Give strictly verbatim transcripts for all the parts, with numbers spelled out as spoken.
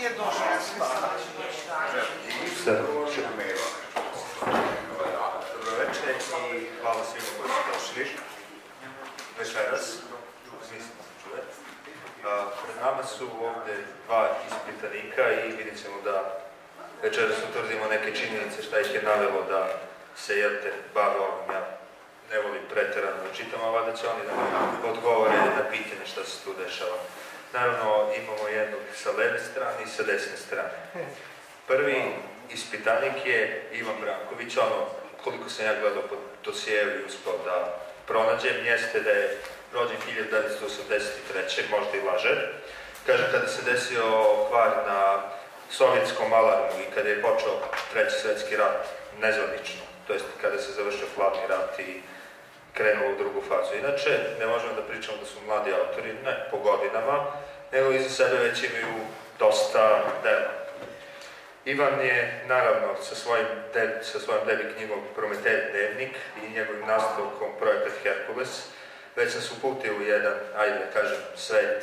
Dobro večer i hvala svima koji su došli večeras. Mislim da se čuje. Pred nama su ovde dva ispitanika i vidjet ćemo da večeras utvrdimo neke činjenice šta ih je navelo da se jete bave ovim. Ja ne volim preterano da čitam, a valjda će oni da mi odgovore na pitanje šta se tu dešava. Naravno, imamo jednog sa leve strane i sa desne strane. Prvi ispitanik je Ivan Branković, ono, koliko sam ja gledao po dosijevu i uspao da pronađem, jeste da je rođen hiljadu devetsto osamdeset treće možda i laže. Kaže, kada se desio kvar na sovjetskom alarmu i kada je počeo treći svetski rat nezvanično, to jest kada se završio hladni rat i krenuo u drugu fazu. Inače, ne možemo da pričamo da su mladi autori, ne po godinama, nego iza sebe već imaju dosta dela. Ivan je, naravno, sa svojim, de, sa svojim debi knjigom Prometej dnevnik i njegovim nastavkom Projekat Herkules, već sam se uputio u jedan, ajde da kažem, svet,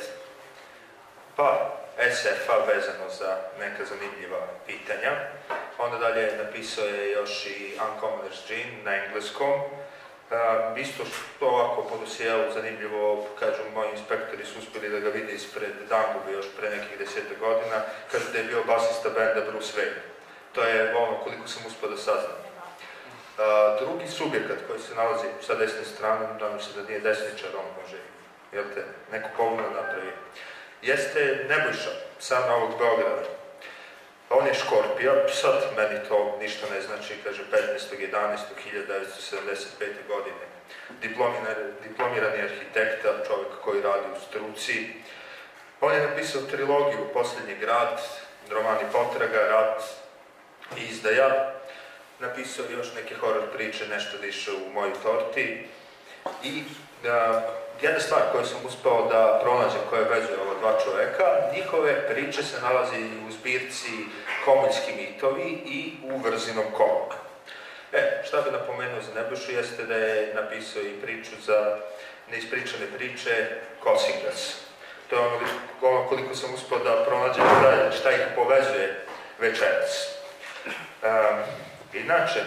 pa es ef a vezano za neka zanimljiva pitanja. Onda dalje napisao je još i Uncommoners Gene na engleskom. Uh, isto što ovako po dosijevu zanimljivo, kažu, moji inspektori su uspjeli da ga vide ispred Dangube još pre nekih deseta godina, kažu da je bio basista benda Bruce Wayne. To je ono koliko sam uspio da saznam. Uh, drugi subjekat koji se nalazi sa desne strane, nadam se da nije desničar, on može, jel te, neku pogledu napravi, jeste Nebojša, sa Novog Beograda. On je Škorpija, sad meni to ništa ne znači, kaže petnaestog jedanaestog hiljadu devetsto sedamdeset pete. godine. Diplomirani arhitekta, čovjek koji radi u struci. On je napisao trilogiju Posljednji grad, romani Potraga, Rat i Izdaja. Napisao još neke horor priče, nešto više u Mojoj torti. I a, jedna stvar koju sam uspeo da pronađem koja vezuje ova dva čoveka, njihove priče se nalazi u zbirci Komoljski mitovi i u Vrzinom komu. E, šta bi napomenuo za Nebojšu jeste da je napisao i priču za neispričane priče Kosingas. To je ono, ono koliko sam uspeo da pronađem šta ih povezuje večeras. Um, inače,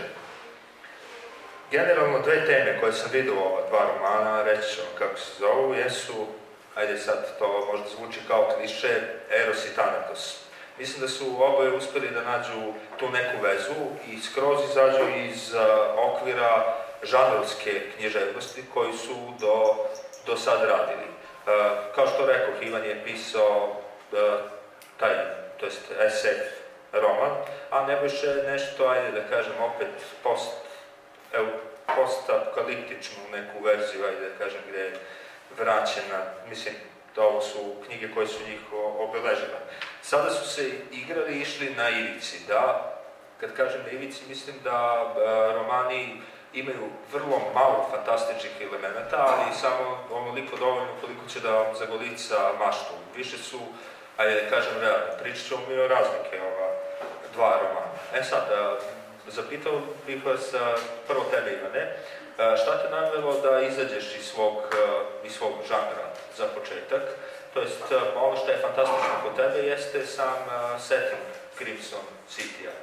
generalno dve teme koje sam vidio u ova dva romana, reći ću vam kako se zovu, jesu, ajde sad to možda zvuči kao kliše, Eros i Thanatos. Mislim da su oboje uspeli da nađu tu neku vezu i skroz izađu iz uh, okvira žanrovske književnosti koji su do, do sad radili. Uh, kao što rekoh, Ivan je pisao uh, taj, to jest es ef roman, a Nebojša je nešto, ajde da kažem, opet post Evo, postapokaliptičnu neku verziju, ajde da kažem, gde je vraćena, mislim, da ovo su knjige koje su njih obeležile. Sada su se igrali i išli na ivici, da, kad kažem na ivici, mislim da a, romani imaju vrlo malo fantastičnih elemenata, ali samo onoliko dovoljno koliko će da vam zagolica maštu. Više su, ajde da kažem, realno. Pričat ćemo mi o razlike ova dva romana. E sad, a, zapitao bih vas prvo tebe, Ivane, šta te navelo da izađeš iz svog, iz svog žanra za početak? To jest, ono što je fantastično kod tebe jeste sam setting Crimson City-a.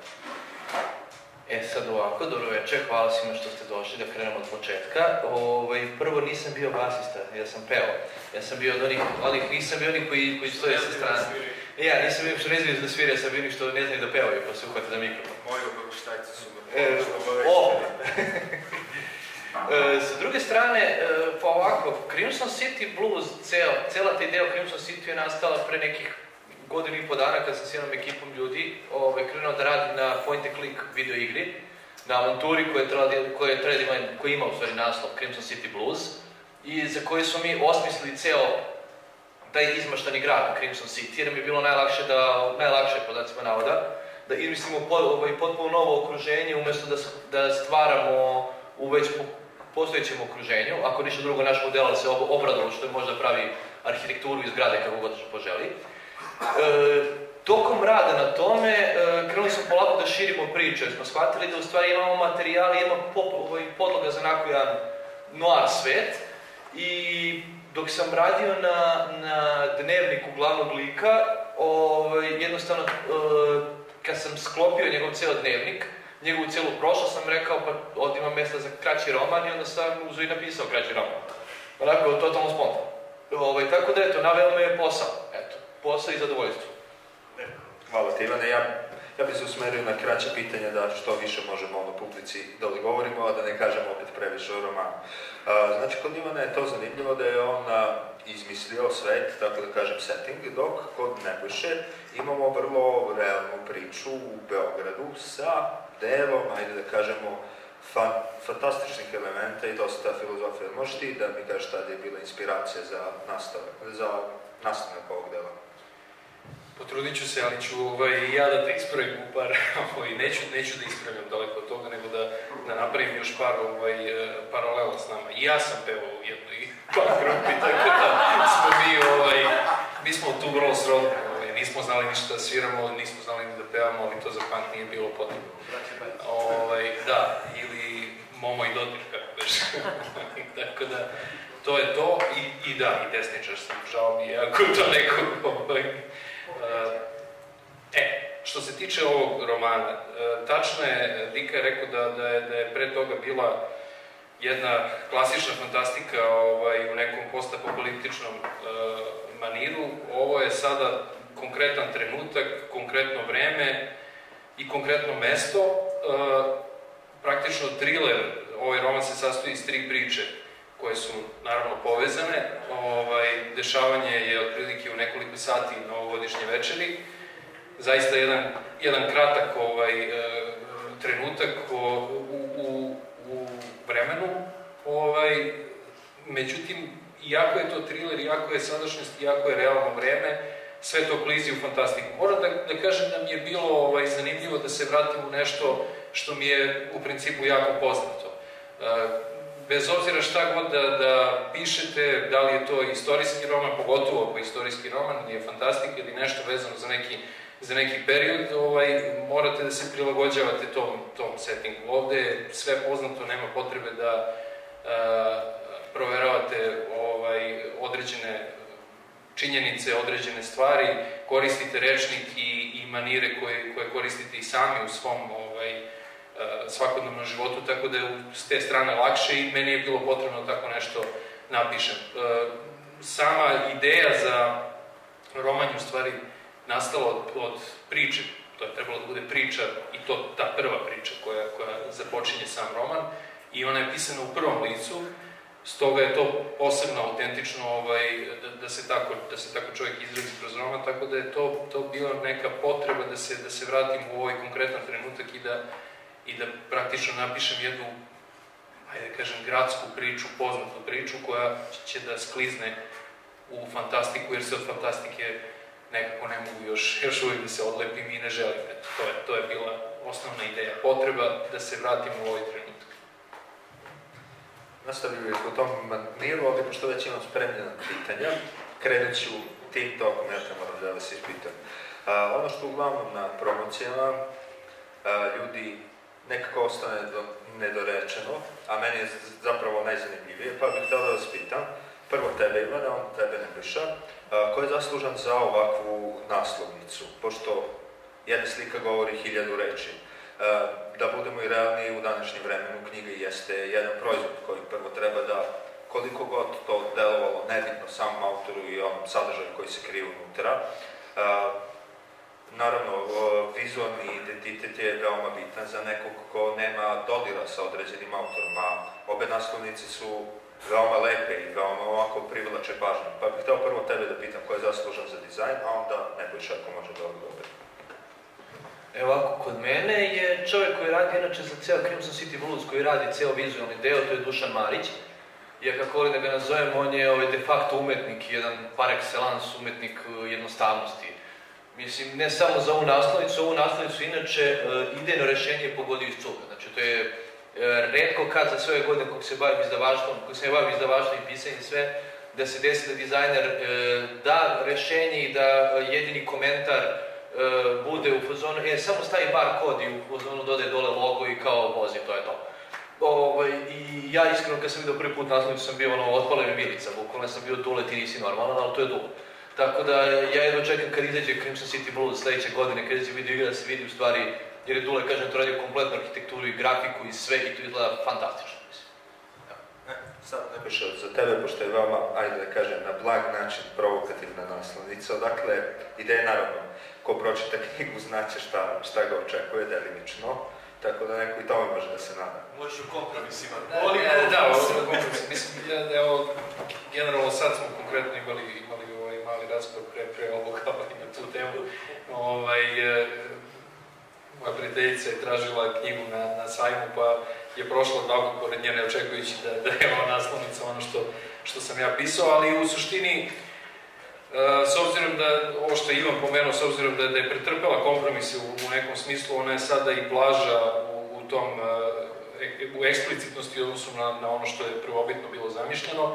E sad ovako, dobro večer, hvala svima što ste došli, da krenemo od početka. Ovaj, prvo nisam bio basista, ja sam peo. Ja sam bio od onih, onih nisam bio onih koji, koji stoje sa strane. Ja, nisam bio što ne znaju da svire, sam bio onih što ne znaju da pevaju, pa se uhvate za mikrofon. Moji obavještajci su e, o! e, Sa druge strane, e, pa ovako, Crimson City Blues, cel, cela ta ideja Crimson City je nastala pre nekih godinu i po dana kad sam s jednom ekipom ljudi ovaj, krenuo da radim na point and click video igri, na avanturi koja, koja, koja ima u stvari naslov Crimson City Blues i za koje smo mi osmislili ceo taj izmaštani grad Crimson City, jer nam je bilo najlakše da, najlakše podacima navoda, da izmislimo pod, ovaj, potpuno novo okruženje umjesto da, da stvaramo u već postojećem okruženju, ako ništa drugo naš model se obradilo što je možda pravi arhitekturu iz zgrade kako god poželi. E, tokom rada na tome e, krenuli smo polako da širimo priče, jer smo shvatili da u stvari imamo materijali, imamo ovaj, podloga za onako jedan noir svet i dok sam radio na, na dnevniku glavnog lika, ovaj, jednostavno, uh, kad sam sklopio njegov ceo dnevnik, njegovu celu prošlost, sam rekao, pa ovdje ima mjesta za kraći roman i onda sam uzeo i napisao kraći roman. Onako, totalno spontano. Ovaj, tako da, eto, naveo me je posao. Eto, posao i zadovoljstvo. Hvala ti, Ivane. Ja, ja bih se usmerio na kraće pitanja da što više možemo o publici da li govorimo, a da ne kažemo opet previše o romanu. A, znači, kod Ivana je to zanimljivo da je on a, izmislio svet, tako da kažem setting, dok kod Nebojše imamo vrlo realnu priču u Beogradu sa delom, ajde da kažemo, fan, fantastičnih elementa i dosta filozofije. Možeš ti da mi kažeš tada je bila inspiracija za nastavak, za nastavak ovog dela? Potrudit ću se, ali ću ovaj, ja da te ispravim u par, ovaj, neću, neću da ispravim daleko od toga, nego da, da napravim još par ovaj, paralela s nama. I ja sam pevao u jednoj punk grupi, tako da smo mi, ovaj, mi smo tu vrlo srodni, ovaj, nismo znali ništa da sviramo, nismo znali ni da pevamo, ali to za punk nije bilo potrebno. Ovaj, da, ili Momo i Dodir, kako već. Tako da, to je to i, i da, i desničar sam, žao mi je, ako to neko... Ovaj, Uh, e, što se tiče ovog romana, uh, tačno je, Dika je rekao da, da, je, da je pre toga bila jedna klasična fantastika ovaj, u nekom postapokaliptičnom uh, maniru. Ovo je sada konkretan trenutak, konkretno vreme i konkretno mesto. Uh, praktično thriller, ovaj roman se sastoji iz tri priče koje su naravno povezane. Ovaj, dešavanje je otprilike u nekoliko sati novogodišnje večeri. Zaista jedan, jedan kratak ovaj, e, trenutak o, u, u, u vremenu. Ovaj, međutim, iako je to thriller, iako je sadašnjost, iako je realno vreme, sve to klizi u fantastiku. Moram da, da kažem da mi je bilo ovaj, zanimljivo da se vratim u nešto što mi je u principu jako poznato. E, Bez obzira šta god da, da pišete, da li je to istorijski roman, pogotovo ako je istorijski roman, ili je fantastika ili nešto vezano za neki, za neki period, ovaj, morate da se prilagođavate tom, tom settingu. Ovde je sve poznato, nema potrebe da a, proveravate ovaj, određene činjenice, određene stvari, koristite rečnik i, i manire koje, koje koristite i sami u svom ovaj, svakodnevnom životu, tako da je s te strane lakše i meni je bilo potrebno tako nešto napišem. Sama ideja za roman je u stvari nastala od, od priče, to je trebalo da bude priča i to ta prva priča koja, koja započinje sam roman i ona je pisana u prvom licu, stoga je to posebno autentično ovaj, da, da, se tako, da se tako čovjek izrazi kroz roman, tako da je to, to bila neka potreba da se, da se vratim u ovaj konkretan trenutak i da i da praktično napišem jednu, ajde da kažem, gradsku priču, poznatu priču koja će da sklizne u fantastiku, jer se od fantastike nekako ne mogu još, još uvijek da se odlepim i ne želim. Eto, to je, to je bila osnovna ideja, potreba da se vratim u ovaj trenutak. Nastavili u tom maniru, ovdje pošto već imam spremljena pitanja, krenut ću tim tokom, ja te moram da vas ispitam. A, ono što uglavnom na promocijama a, ljudi nekako ostane do, nedorečeno, a meni je zapravo najzanimljivije, pa bih htio da vas pitam, prvo tebe Ivane, on tebe Nebojša, ko je zaslužan za ovakvu naslovnicu, pošto jedna slika govori hiljadu reči. A, da budemo i realni u današnjem vremenu, knjiga jeste jedan proizvod koji prvo treba da, koliko god to delovalo nebitno samom autoru i onom sadržaju koji se krije unutra, a, naravno, vizualni identitet je veoma bitan za nekog ko nema dodira sa određenim autorom, a obe naslovnice su veoma lepe i veoma ovako privlače pažnju. Pa bih htio prvo tebe da pitam ko je zaslužan za dizajn, a onda Nebojša ako može da odgovori. Evo ovako, kod mene je čovjek koji radi inače za ceo Crimson City Blues, koji radi ceo vizualni deo, to je Dušan Marić. Ja kako volim da ga nazovem, on je ovaj, de facto umetnik, jedan par excellence umetnik jednostavnosti. Mislim, ne samo za ovu naslovnicu, ovu naslovnicu inače idejno rešenje je pogodio iz cuga. Znači, to je retko kad za sve ove godine kog se bavim izdavaštvom, kog se ne bavim izdavaštvom i pisanjem sve, da se desi da dizajner da rešenje i da jedini komentar bude u fazonu, e, samo stavi bar kod i u fazonu dodaje dole logo i kao vozi, to je to. Ovaj, i ja iskreno kad sam vidio prvi put naslovnicu sam bio ono, otpala mi milica, bukvalno sam bio Dule, ti nisi normalan, ali to je Dule. Tako da ja jedno čekam kad izađe Crimson City Blues sljedeće godine, kad izađe video igra da se vidi u stvari, jer je Dule, kažem, to radio kompletnu arhitekturu i grafiku i sve i to izgleda fantastično. E, sad ne piše za tebe, pošto je vama, ajde da kažem, na blag način provokativna naslovnica. Dakle, ideja naravno, ko pročita knjigu znaće šta, šta ga očekuje delimično, tako da neko i tome može da se nada. Možeš u kompromisima. Da, da, ovo kompromis. Mislim, evo, generalno sad smo konkretno imali, imali ovaj mali razgovor pre, pre ovoga na tu temu. Ovaj, moja prijateljica je tražila knjigu na, na sajmu, pa je prošla davno pored nje, ne očekujući da, da je ova naslovnica ono što, što sam ja pisao, ali u suštini, s obzirom da, ovo što je Ivan pomenuo, s obzirom da, da je pretrpela kompromise u, u nekom smislu, ona je sada i blaža u, u tom, u eksplicitnosti u odnosu na, na ono što je prvobitno bilo zamišljeno.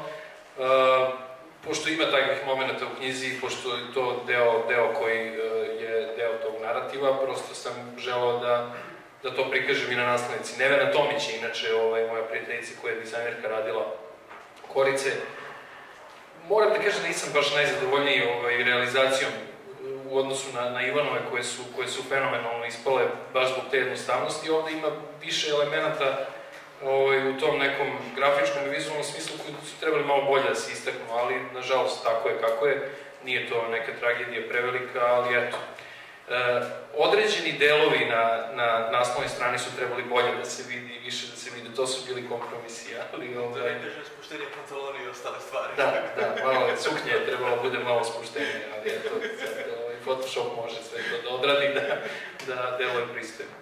Pošto ima takvih momenta u knjizi, pošto je to deo, deo koji je deo tog narativa, prosto sam želeo da, da to prikažem i na naslovnici. Nevena Tomić je inače ovaj, moja prijateljica koja je dizajnerka radila Korice. Moram da kažem da nisam baš najzadovoljniji ovaj, realizacijom u odnosu na, na Ivanove koje su, koje su fenomenalno ispale baš zbog te jednostavnosti. Ovdje ima više elemenata ovaj, u tom nekom grafičkom i vizualnom smislu koji su trebali malo bolje da se istaknu, ali nažalost tako je kako je. Nije to neka tragedija prevelika, ali eto. E, određeni delovi na, na naslovnoj strani su trebali bolje da se vidi, više da se vidi, to su bili kompromisi, ali ovaj... Da ne kažeš spuštenje pantaloni i ostale stvari. Da, da, malo suknje je trebalo bude malo spuštenije, ali eto, sad, ovaj, Photoshop može sve to da odradi da, da deluje pristojno.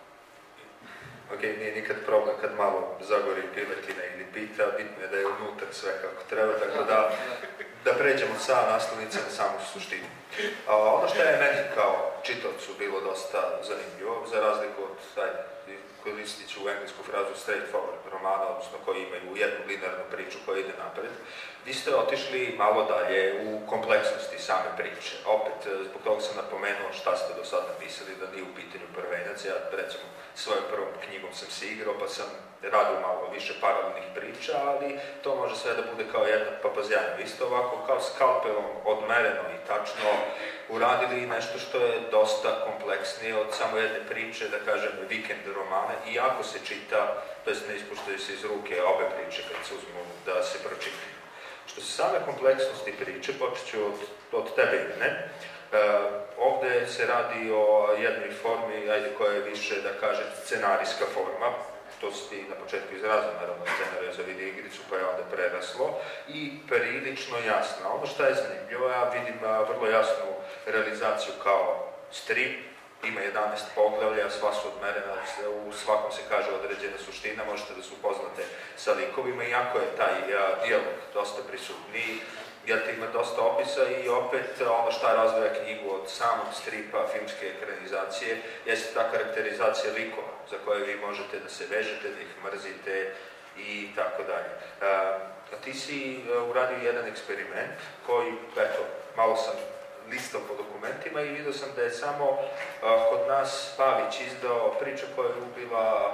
Ok, nije nikad problem kad malo zagori piletina ili pita, bitno je da je unutar sve kako treba, tako da, da pređemo sa naslovnice na samu suštinu. A, ono što je meni kao čitavcu bilo dosta zanimljivo, za razliku od, ajde, koristit ću u englesku frazu straightforward romana, odnosno koji imaju jednu linearnu priču koja ide napred, vi ste otišli malo dalje u kompleksnosti same priče. Opet, zbog toga sam napomenuo šta ste do sada napisali, da nije u pitanju prvenac. Ja, recimo, svojom prvom knjigom sam se igrao, pa sam radio malo više paralelnih priča, ali to može sve da bude kao jedna papazjana. Vi ste ovako kao skalpelom odmereno i tačno uradili nešto što je dosta kompleksnije od samo jedne priče, da kažem, vikend romana, iako se čita, to jest ne ispuštaju se iz ruke obe priče kad se uzmu da se pročitaju. Što se same kompleksnosti priče, počet ću od, od tebe, Ivane. E, ovde se radi o jednoj formi, ajde, koja je više, da kažem, scenarijska forma. To si ti na početku izrazio, naravno, scenarija za video igricu, pa je onda preraslo. I prilično jasna. Ono što je zanimljivo, ja vidim vrlo jasnu realizaciju kao strip. Ima jedanaest poglavlja, sva su odmerena, u svakom se kaže određena suština, možete da se upoznate sa likovima, iako je taj a, dijalog dosta prisutniji, jer te ima dosta opisa i opet ono šta razvoja knjigu od samog stripa, filmske ekranizacije, jeste ta karakterizacija likova za koje vi možete da se vežete, da ih mrzite i tako dalje. A ti si uradio jedan eksperiment koji, eto, malo sam listom po dokumentima i vidio sam da je samo uh, kod nas Pavić izdao priču koja je ubila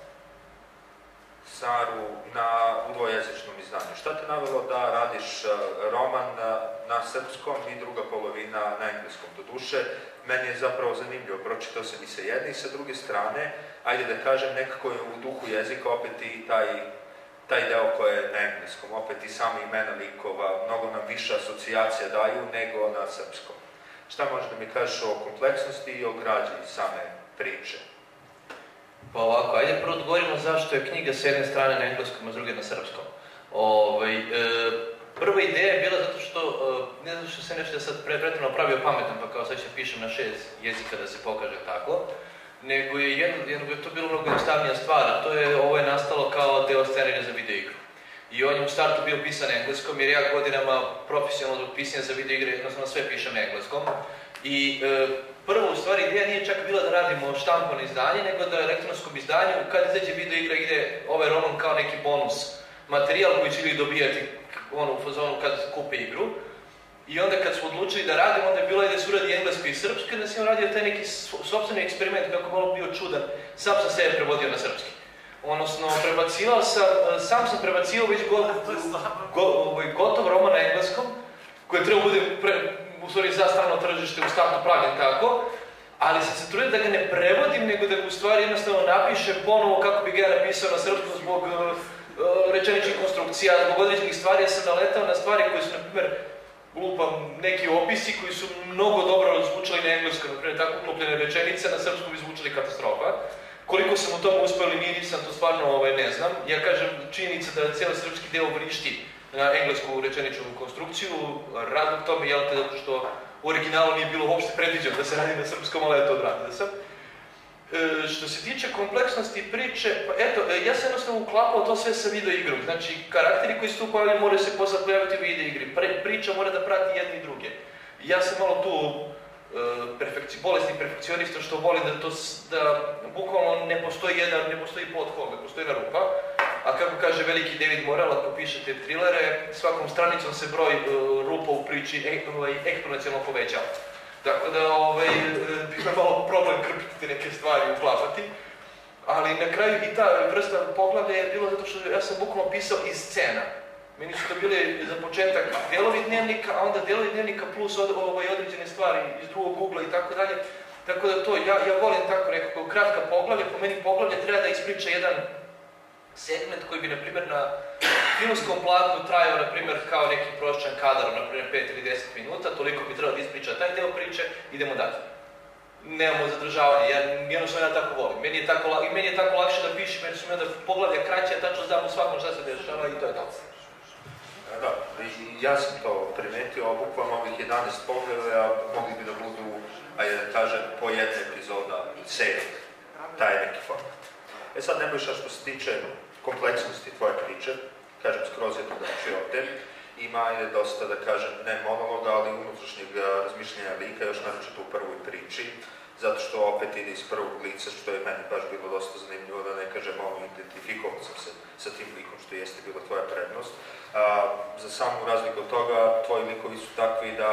Saru na dvojezičnom izdanju. Šta te navelo da radiš uh, roman na, na srpskom i druga polovina na engleskom? Doduše, meni je zapravo zanimljivo, pročitao sam i sa jedne i sa druge strane, ajde da kažem, nekako je u duhu jezika opet i taj taj deo koji je na engleskom, opet i same imena likova, mnogo nam više asocijacija daju nego na srpskom. Šta možeš da mi kažeš o kompleksnosti i o građi same priče? Pa ovako, ajde prvo odgovorimo zašto je knjiga s jedne strane na engleskom, a s druge na srpskom. Ove, e, prva ideja je bila zato što, e, ne zato što se nešto sad pretredno pravio pametan, pa kao sad će pišem na šest jezika da se pokaže tako, nego je, jedno, jedno je to bilo mnogo jednostavnija stvar, a to je, ovo je nastalo kao deo scenarija za video igru. I on je u startu bio pisan engleskom, jer ja godinama profesionalnog pisanja za video igre jednostavno sve pišem na engleskom. I e, prvo, u stvari, ideja nije čak bila da radimo štampano izdanje, nego da elektronskom izdanju, kad izađe video igra, ide ovaj roman kao neki bonus materijal koji će ljudi dobijati ono, u fazonu kad kupe igru. I onda kad smo odlučili da radimo, onda je bilo da se uradi englesko i srpsko, da sam radio taj neki sopstveni eksperiment, kako malo bio čudan, sam sam sebe prevodio na srpski. Odnosno, prebacivao sam, sam sam prebacivao već go, go, go, gotov roman na engleskom, koji treba bude pre, u stvari za strano tržište u startu pravim tako, ali sam se trudio da ga ne prevodim, nego da ga u stvari jednostavno napišem ponovo kako bi ga ja napisao na srpskom zbog uh, uh, rečeničnih konstrukcija, zbog određenih stvari. Ja sam naletao na stvari koje su, na primjer, lupam neki opisi koji su mnogo dobro zvučali na engleskom, na primjer, tako uklopljene rečenice, na srpskom bi zvučali katastrofa. Koliko sam u tom uspeo ili nije, nisam to stvarno ovaj, ne znam. Ja kažem, činjenica da cijeli srpski deo vrišti na englesku rečeničnu konstrukciju, razlog tome, jel te, zato što u originalu nije bilo uopšte predviđeno da se radi na srpskom, ali eto odradio sam. E, što se tiče kompleksnosti priče, pa eto, ja sam jednostavno uklapao to sve sa video igrom. Znači, karakteri koji se tu pojavljaju moraju se posle pojaviti u video igri. Pre, priča mora da prati jedne i druge. Ja sam malo tu e, perfekci, bolesni perfekcionista što volim da to, da bukvalno ne postoji jedan, ne postoji pothod, ne postoji jedna rupa. A kako kaže veliki David Morrell, ako pišete trilere, svakom stranicom se broj e, rupa u priči e, ovaj, eksponencijalno povećava. Tako da, ovaj, bi me malo problem krpiti neke stvari, uklapati. Ali na kraju i ta vrsta poglavlja je bilo zato što ja sam bukvalno pisao iz scena. Meni su to bili za početak delovi dnevnika, a onda delovi dnevnika plus od, ovaj, određene stvari iz drugog ugla i tako dalje. Tako da to, ja, ja volim tako nekako kratka poglavlja, po meni poglavlja treba da ispriča jedan segment koji bi, na primjer, na filmskom platnu trajao, na primjer, kao neki prosječan kadar, na primjer, pet ili deset minuta, toliko bi trebalo da ispriča taj deo priče, idemo dalje. Nemamo zadržavanje, ja jednostavno ja tako volim. Meni je tako, i meni je tako lakše da pišem, jer su mi onda poglavlja kraće, ja tačno znam u svakom šta se dešava i to je to. Da, i ja sam to primetio, bukvalno ovih jedanaest poglavlja mogli bi da budu, ajde da kažem, po jedna epizoda serije, taj neki format. E sad, Nebojša, što se tiče kompleksnosti tvoje priče, kažem, skroz je drugačije ovde, ima je dosta, da kažem, ne monologa, ali unutrašnjeg razmišljenja lika, još naročito u prvoj priči, zato što opet ide iz prvog lica, što je meni baš bilo dosta zanimljivo, da ne kažem, ono, identifikovao sam se sa tim likom, što jeste bila tvoja prednost. A, za samu razliku od toga, tvoji likovi su takvi da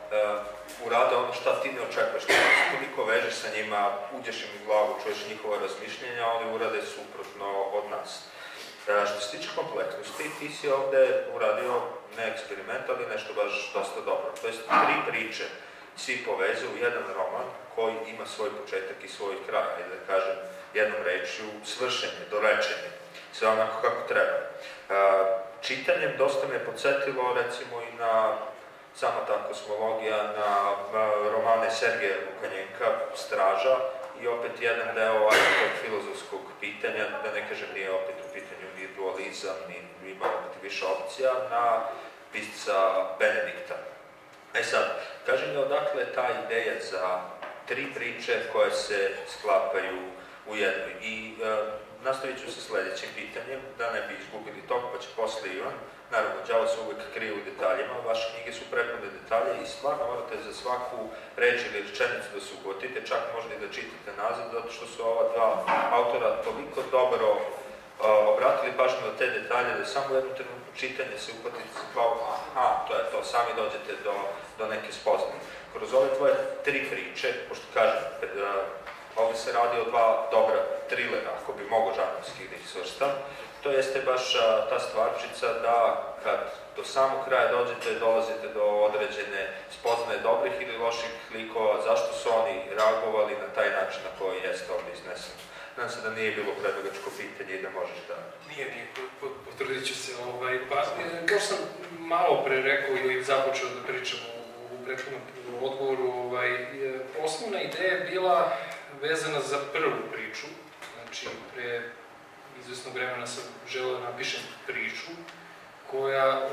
uh, urade ono šta ti ne očekuješ, što se toliko vežeš sa njima, uđeš im u glavu, čuješ njihova razmišljenja, oni urade suprotno od nas. Uh, što se tiče kompleksnosti, ti si ovde uradio ne eksperiment, ali nešto baš dosta dobro. To jest, tri priče si povezao u jedan roman koji ima svoj početak i svoj kraj, ili da kažem jednom rečju, svršenje, dorečenje, sve onako kako treba. Uh, čitanjem dosta me podsjetilo, recimo, i na sama ta kosmologija, na romane Sergeja Lukanjenka, Straža, i opet jedan deo tog filozofskog pitanja, da ne kažem nije opet u pitanju ni dualizam, ni ima opet više opcija, na pisca Benedikta. E sad, kaži mi odakle ta ideja za tri priče koje se sklapaju u jednoj. I e, nastavit ću sa sledećim pitanjem, da ne bi izgubili tog, pa će posle Ivan. Naravno, đavo se uvek krije u detaljima, vaše knjige su prepune detalje i stvarno morate za svaku reč ili rečenicu da se uhvatite, čak možda i da čitate nazad, zato što su ova dva autora toliko dobro uh, obratili pažnju na te detalje, da samo u jednu trenutku čitanje se uhvatite za glavu, aha, to je to, sami dođete do, do neke spoznaje. Kroz ove tvoje tri priče, pošto kažem, uh, ovdje se radi o dva dobra trilera, ako bi mogo žanrovski da ih svrstam, to jeste baš a, ta stvarčica da kad do samog kraja dođete, dolazite do određene spoznaje dobrih ili loših likova, zašto su oni reagovali na taj način na koji jeste ovdje iznesen. Nadam se da nije bilo predugačko pitanje i da možeš da... Nije, nije, potrudit ću se. Ovaj, pa, kao sam malo pre rekao ili započeo da pričam u, u prethodnom odgovoru, ovaj, osnovna ideja je bila vezana za prvu priču. Znači, pre izvesnog vremena sam želeo da napišem priču koja e,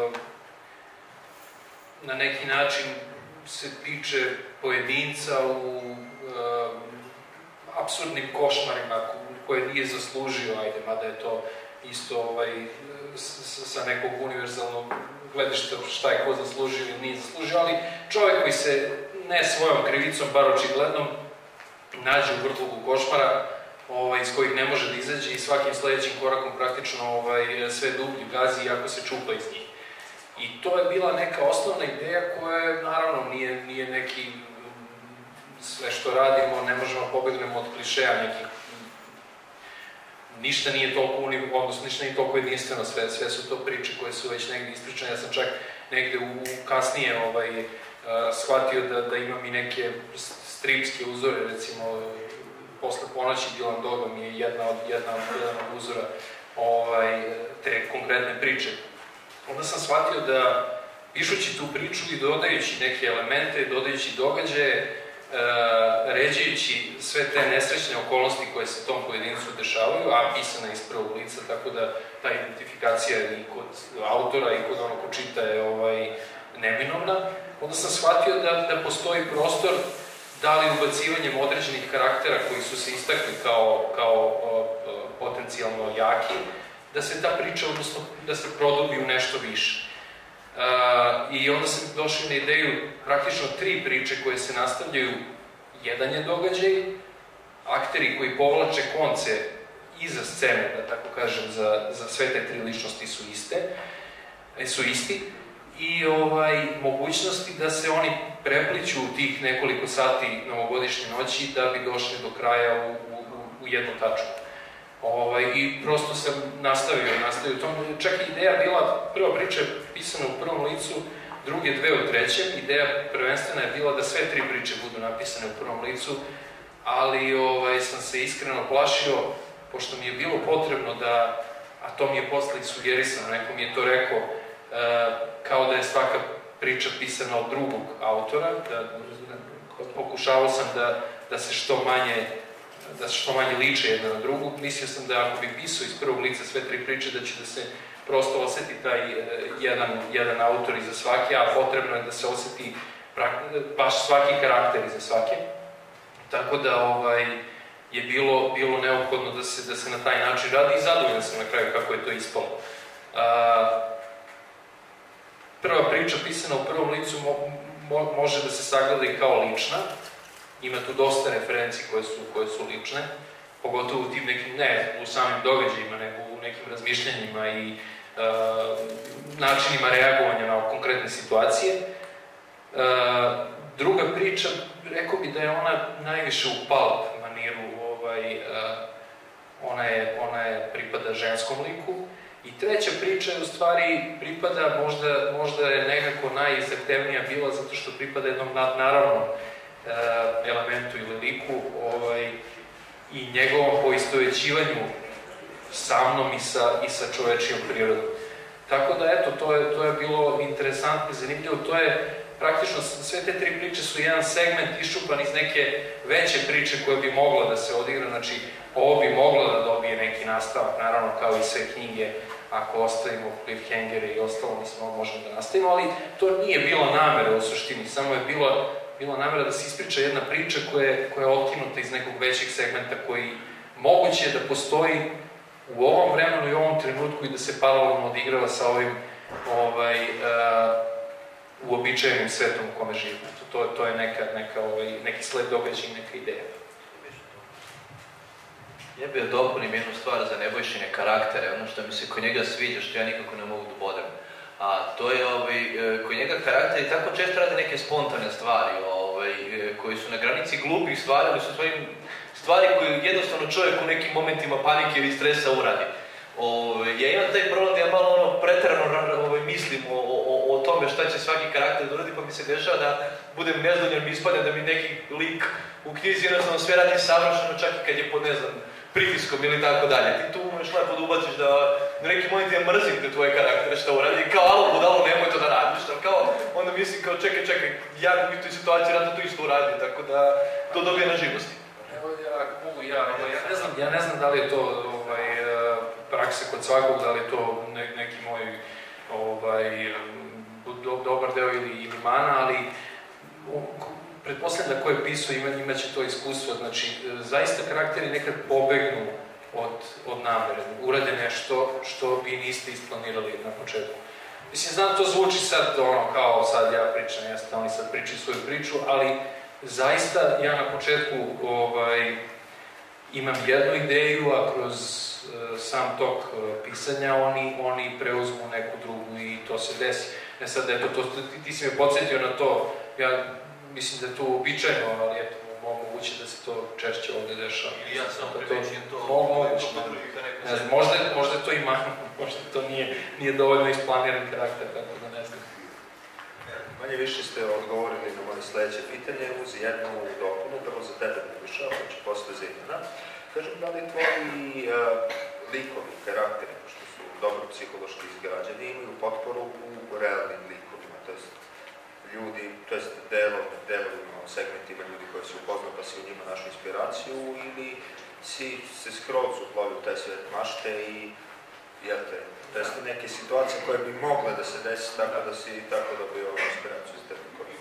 na neki način se tiče pojedinca u e, apsurdnim košmarima koje nije zaslužio, ajde, mada je to isto ovaj, sa nekog univerzalnog gledišta šta je ko zaslužio ili nije zaslužio, ali čovjek koji se ne svojom krivicom, bar očiglednom, nađe u vrtlogu košmara, Ovaj, iz kojih ne može da izađe i svakim sledećim korakom praktično ovaj, sve dublji gazi iako se čupa iz njih. I to je bila neka osnovna ideja koja naravno nije, nije neki sve što radimo, ne možemo pobegnemo od klišeja nekih. Ništa nije toliko univerzalno, odnosno ništa nije toliko jedinstveno, sve, sve su to priče koje su već negdje ispričane. Ja sam čak negde u kasnije ovaj, shvatio da, da imam i neke stripske uzore, recimo Posle ponoći Dylan Doga mi je jedna od, jedna od, jedan od uzora ovaj, te konkretne priče. Onda sam shvatio da pišući tu priču i dodajući neke elemente, dodajući događaje, Uh, ređajući sve te nesrećne okolnosti koje se tom pojedincu dešavaju, a pisana iz prvog lica, tako da ta identifikacija i kod autora i kod onog ko čita je ovaj, neminovna. Onda sam shvatio da, da postoji prostor, da li ubacivanjem određenih karaktera koji su se istakli kao, kao o, o, potencijalno jaki, da se ta priča, odnosno da se produbi u nešto više. Uh, I onda sam došao na ideju praktično tri priče koje se nastavljaju. Jedan je događaj, akteri koji povlače konce iza scene, da tako kažem, za, za sve te tri ličnosti su iste, su isti, i ovaj, mogućnosti da se oni prepliću u tih nekoliko sati novogodišnje noći da bi došli do kraja u, u, u jednu tačku. Ovaj, I prosto sam nastavio, nastavio tom. Čak i ideja bila, prva priča je pisana u prvom licu, druge dve u trećem. Ideja prvenstvena je bila da sve tri priče budu napisane u prvom licu, ali ovaj, sam se iskreno plašio, pošto mi je bilo potrebno da, a to mi je posle sugerisano, neko mi je to rekao, uh, kao da je svaka priča pisana od drugog autora, da, pokušavao sam da, da se što manje da se što manje liče jedna na drugu. Mislio sam da ako bih pisao iz prvog lica sve tri priče, da će da se prosto oseti taj uh, jedan, jedan autor iza svake, a potrebno je da se oseti baš svaki karakter iza svake. Tako da ovaj, je bilo, bilo neophodno da se, da se na taj način radi i zadovoljan sam na kraju kako je to ispalo. Uh, prva priča pisana u prvom licu mo, mo, može da se sagleda i kao lična. Ima tu dosta referenci koje su, koje su lične, pogotovo u tim nekim, ne u samim događajima, nego u nekim razmišljanjima i uh, načinima reagovanja na konkretne situacije. Uh, druga priča, rekao bi da je ona najviše u pulp maniru, ovaj, uh, ona, je, ona je pripada ženskom liku. I treća priča je u stvari pripada, možda, možda je nekako najzahtevnija bila zato što pripada jednom nadnaravnom uh, elementu ili liku, ovaj, i njegovom poistovećivanju sa mnom i sa, i sa čovečijom prirodom. Tako da, eto, to je, to je bilo interesantno i zanimljivo. To je praktično, sve te tri priče su jedan segment iščupan iz neke veće priče koja bi mogla da se odigra. Znači, ovo bi moglo da dobije neki nastavak, naravno kao i sve knjige, ako ostavimo cliffhangere i ostalo, mislim, možemo da nastavimo, ali to nije bila namera u suštini, samo je bila, bila namera da se ispriča jedna priča koja je, koja je otkinuta iz nekog većeg segmenta koji moguće je da postoji u ovom vremenu i u ovom trenutku i da se paralelno odigrava sa ovim ovaj, uh, uobičajenim svetom u kome živimo. To, to je neka, neka, ovaj, neki sled događaja i neka ideja. Ja bih dopunim jednu stvar za Nebojšine karaktere, ono što mi se kod njega sviđa, što ja nikako ne mogu da bodram. A to je, ovaj, kod njega karakteri tako često rade neke spontane stvari, ovaj, koji su na granici glupih stvari, ali su stvari koje jednostavno čovjek u nekim momentima panike ili stresa uradi. Ovaj, ja imam taj problem da ja malo ono preterano ovaj, mislim o, o, o tome šta će svaki karakter uradi, pa mi se dešava da budem nezadovoljan, mi ispadne da mi neki lik u knjizi jednostavno sve radi savršeno, čak i kad je pod, ne znam, pritiskom ili tako dalje. Ti tu umeš lepo da ubaciš da na neki moment ja mrzim te tvoje karaktere šta uradi i kao, alo budalo, nemoj to da radiš, kao, onda mislim kao, čekaj, čekaj, ja bi u toj situaciji rado to isto uradi, tako da to dobije na živosti. Evo, ja, mogu ja, ja ne znam, ja ne znam da li je to ovaj, praksa kod svakog, da li je to ne, neki moj ovaj, do, dobar deo ili, ili mana, ali pretpostavljam da ko je pisao ima, imaće to iskustvo, znači zaista karakteri nekad pobegnu od, od namere, urade nešto što vi niste isplanirali na početku. Mislim, znam, to zvuči sad ono kao sad ja pričam, ja stalno sad pričam svoju priču, ali zaista ja na početku ovaj, imam jednu ideju, a kroz uh, sam tok uh, pisanja oni, oni preuzmu neku drugu i to se desi. Ne sad, eto, to, ti, ti si me podsjetio na to, ja mislim da je to uobičajeno, ali eto, moguće da se to češće ovdje dešava. I ja sam primećujem to, moguće, ne znam, možda, možda to ima, možda to nije, nije dovoljno isplaniran karakter, tako da ne znam. Ma Manje više ste odgovorili na moje sledeće pitanje uz jednu dopunu, prvo za tebe ne više, znači posle za imena. Kažem, da li tvoji uh, likovi, karakteri, što su dobro psihološki izgrađeni, imaju potporu u realnim likovima, to jest ljudi, to jest delom, delovima, segmentima ljudi koji su upoznali pa si u njima našli inspiraciju, ili si se skroz uplovio u taj svet mašte i, jel te, to jest neke situacije koje bi mogle da se desi tako da si tako dobio inspiraciju za tebe koji?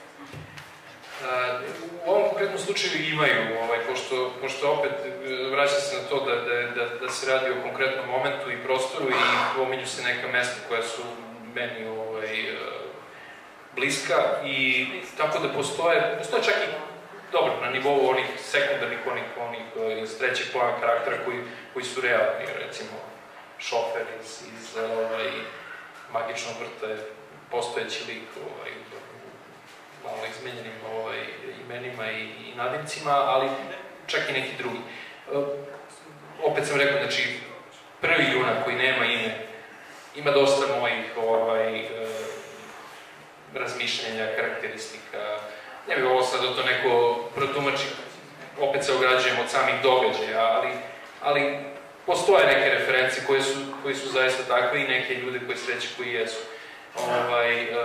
U ovom konkretnom slučaju imaju, ovaj, pošto, pošto opet vraća se na to da, da, da, da se radi o konkretnom momentu i prostoru i pominju se neka mesta koja su meni ovaj, bliska i tako da postoje, postoje čak i dobro, na nivou onih sekundarnih, onih, onih iz trećeg plana karaktera koji, koji su realni, recimo šofer iz, iz ovaj, magičnog vrta je postojeći lik ovaj, malo izmenjenim ovaj, imenima i, i nadimcima, ali čak i neki drugi. E, opet sam rekao, znači, prvi junak koji nema ime, ima dosta mojih ovaj, e, razmišljenja, karakteristika. Ne bih ovo sad da to neko protumači, opet se ograđujem od samih događaja, ali, ali postoje neke reference koje su, koji su zaista takve i neke ljude koji sreće koji jesu. Ovaj, e,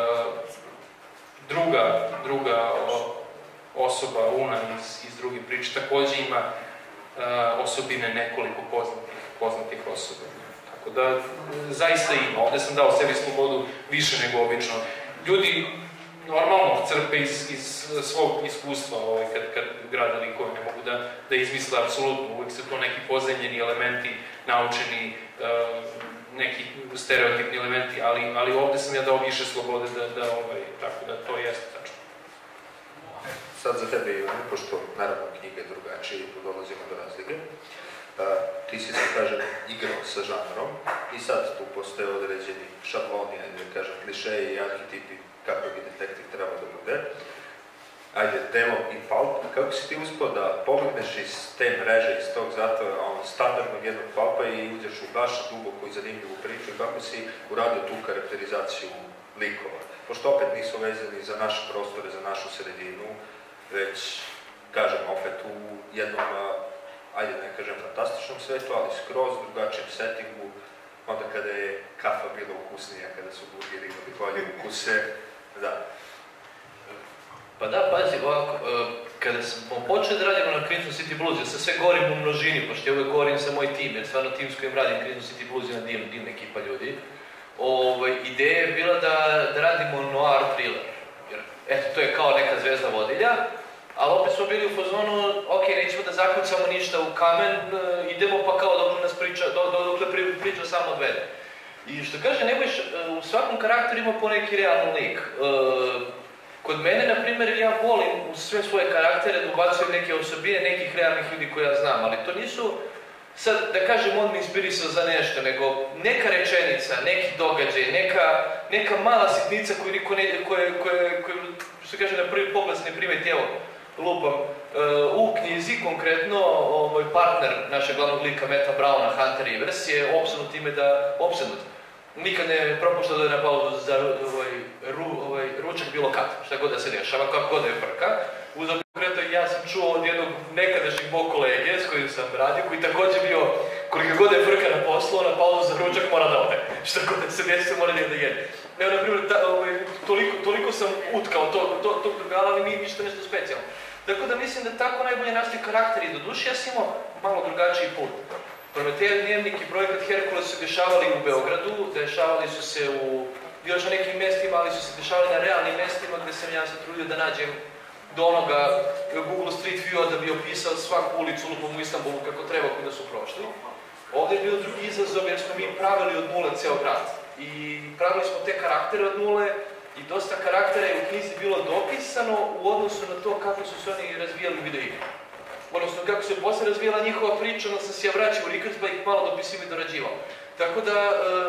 Druga, druga osoba, Una iz, iz druge priče, takođe ima uh, osobine nekoliko poznatih, poznatih osoba. Tako da, zaista ima. Ovde sam dao sebi slobodu više nego obično. Ljudi normalno crpe iz, iz svog iskustva ovaj, kad, kad grade likove, ne mogu da, da izmisle apsolutno. Uvijek su to neki pozemljeni elementi, naučeni, uh, neki stereotipni elementi, ali, ali ovde sam ja dao više slobode da, da ovaj, tako da to jeste tačno. Sad za tebe, Ivane, pošto naravno knjiga je drugačija i tu dolazimo do razlike, uh, ti si se, kažem, igrao sa žanrom i sad tu postoje određeni šabloni, da kažem, klišeji i arhetipi kako bi detektiv trebao da bude. Ajde, demo i pulp, kako si ti uspio da pogneš iz te mreže, iz tog zatvora, ono, standardnog jednog pulpa i uđeš u baš duboku i zanimljivu priču i kako si uradio tu karakterizaciju likova? Pošto opet nisu vezani za naše prostore, za našu sredinu, već, kažem, opet u jednom, ajde ne kažem fantastičnom svetu, ali skroz drugačijem settingu, onda kada je kafa bila ukusnija, kada su burgeri imali bolje ukuse, da. Pa da, pazi, ovako, kada smo počeli da radimo na Crimson City Blues, ja se sve govorim u množini, pošto ja uvek govorim sa moj tim, jer stvarno tim s kojim radim Crimson City Blues je jedna divna, divna ekipa ljudi. Ove, ideja je bila da, da radimo noir thriller, jer eto, to je kao neka zvezda vodilja, ali opet smo bili u fazonu, ok, nećemo da zakucamo ništa u kamen, idemo pa kao dok nas priča, do, do, dokle priča samo odvede. I što kaže Nebojš, u svakom karakteru ima po neki realni lik. Kod mene, na primjer, ja volim u sve svoje karaktere da ubacujem neke osobine nekih realnih ljudi koje ja znam, ali to nisu, sad da kažem, on me inspirisao za nešto, nego neka rečenica, neki događaj, neka, neka mala sitnica koju niko ne, koje, koje, koje, što kaže, na prvi pogled se ne primeti, evo, lupam. U knjizi, konkretno, ovaj partner našeg glavnog lika, Meta Browna, Hunter Rivers, je opsednut time da, opsednut, nikad ne propušta da je na pauzu za ovaj, ru, ovaj, ručak bilo kad, šta god da se dešava, kako god da je frka. Uz konkretno ja sam čuo od jednog nekadašnjeg mog kolege s kojim sam radio, koji takođe bio, koliko god da je frka na poslu, na pauzu za ručak mora da ode. Šta god da se desi, mora da jede. Evo, na primjer, ta, ovaj, toliko, toliko sam utkao tog, tog, tog drugala, ali nije ništa nešto specijalno. Tako da mislim da tako najbolje nastaju karakteri. Do duše, ja sam imao malo drugačiji put. Prometej dnevnik i projekat Herkules su se dešavali u Beogradu, dešavali su se u još na nekim mestima, ali su se dešavali na realnim mestima gde sam ja se trudio da nađem do onoga Google Street View-a da bi opisao svaku ulicu lupom u Istanbulu kako treba kuda su prošli. Ovdje je bio drugi izazov jer smo mi pravili od nule ceo grad. I pravili smo te karaktere od nule i dosta karaktera je u knjizi bilo dopisano u odnosu na to kako su se oni razvijali u videoigri. Odnosno kako se posle razvijala njihova priča, onda sam se ja vraćao u Rickards pa ih malo dopisivao i dorađivao. Tako da,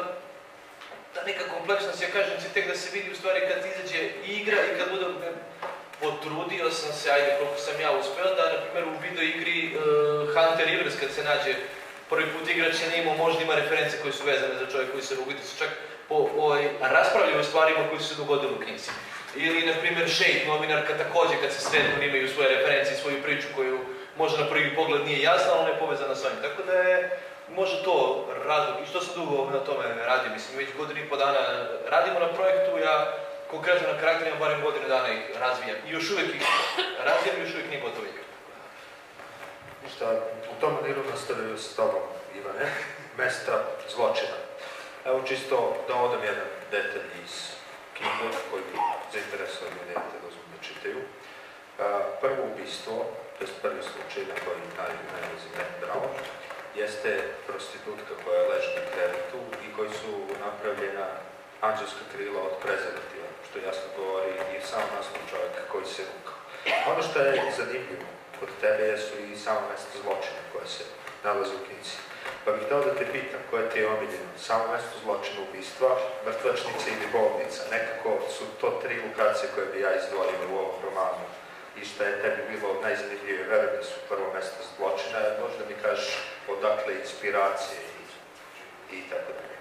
ta neka kompleksnost, ja kažem se tek da se vidi u stvari kad izađe igra i kad budem potrudio sam se, ajde koliko sam ja uspeo, da na primjer u videoigri Hunter Rivers kad se nađe prvi put igrač je ne imao, možda ima reference koje su vezane za čovjek koji se rugiti, su čak po ovaj, raspravljaju o stvarima koji su se dogodili u knjizi. Ili, na primjer, Shade, novinarka, također kad se sretnu imaju svoje referencije i svoju priču koju možda na prvi pogled nije jasna, ali ona je povezana s ovim. Tako da je možda to razlog. I što sam dugo na tome radio, mislim, već godinu i po dana radimo na projektu, ja konkretno na karakterima barem godinu dana ih razvijam. I još uvijek ih razvijam i još uvijek nije gotovo igra. Ništa, u tom maniru nastavljaju s tobom, Ivane, mesta zločina. Evo čisto da odam jedan detalj iz knjige koji bi zainteresovali ljudete da uzmu da čitaju. Prvo ubistvo, to je prvi slučaj na koji najlazi Matt Brown, jeste prostitutka koja leži na krevetu i koji su napravljena anđelska krila od prezervativa, što jasno govori i sam naslov čovjeka koji se rukao. Ono što je zanimljivo kod tebe jesu i samo mjesto zločina koje se nalaze u knjizi. Pa bih htio da te pitam koje ti je omiljeno, samo mjesto zločina, ubistva, mrtvačnica ili bolnica. Nekako su to tri lokacije koje bi ja izdvojio u ovom romanu. I što je tebi bilo najzanimljivije, verujem da su prvo mjesto zločina, možda mi kažeš odakle inspiracije i, i tako dalje.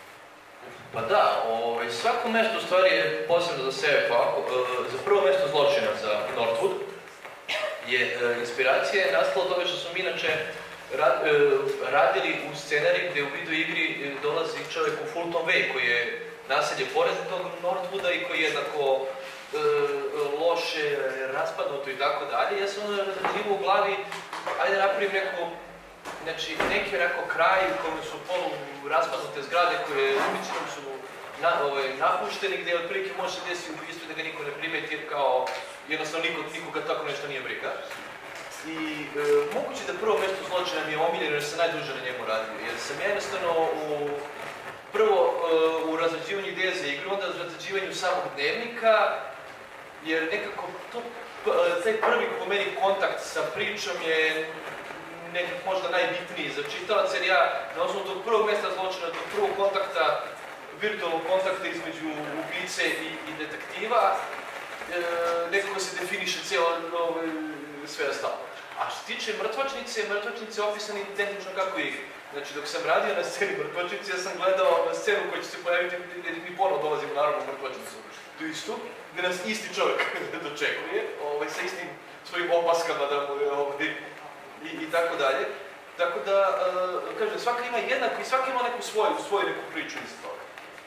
Pa da, ovaj, svako mjesto u stvari je posebno za sebe. Pa ako, e, za prvo mjesto zločina za Northwood je e, inspiracija je nastala od toga što smo inače rad, e, radili u scenariju gdje u video igri e, dolazi čovjek u Fulton Way koji je naselje pored tog Northwooda i koji je jednako e, loše, raspadnuto i tako dalje. Ja sam onda razrađivao u glavi, ajde napravim neku, znači neki onako kraj u kojem su polu raspadnute zgrade koje većinom su na, ovaj, napušteni, gdje otprilike može se desiti ubistvo da ga niko ne primeti jer kao jednostavno niko, nikoga tako nešto nije briga. I e, moguće da prvo mjesto zločina mi je omiljeno jer sam najduže na njemu radio, jer sam ja jednostavno u prvo e, u razrađivanju ideje za igru, onda u razrađivanju samog dnevnika, jer nekako to, taj prvi po meni kontakt sa pričom je nekak možda najbitniji za čitalac, jer ja na osnovu tog prvog mjesta zločina, tog prvog kontakta, virtualnog kontakta između ubice i, i detektiva, e, nekako se definiše cijelo ovaj, sve ostalo. A što se tiče mrtvačnice, mrtvačnice je opisani identično kako igra. Znači, dok sam radio na sceni mrtvačnice, ja sam gledao na scenu koja će se pojaviti gdje mi ponovno dolazimo naravno mrtvačnicu tu istu, gdje nas isti čovjek dočekuje, ovaj, sa istim svojim opaskama da mu je ovaj, i, i tako dalje. Tako da, uh, kažem, svaka ima jednako i svaka ima neku svoju, svoju neku priču iz toga.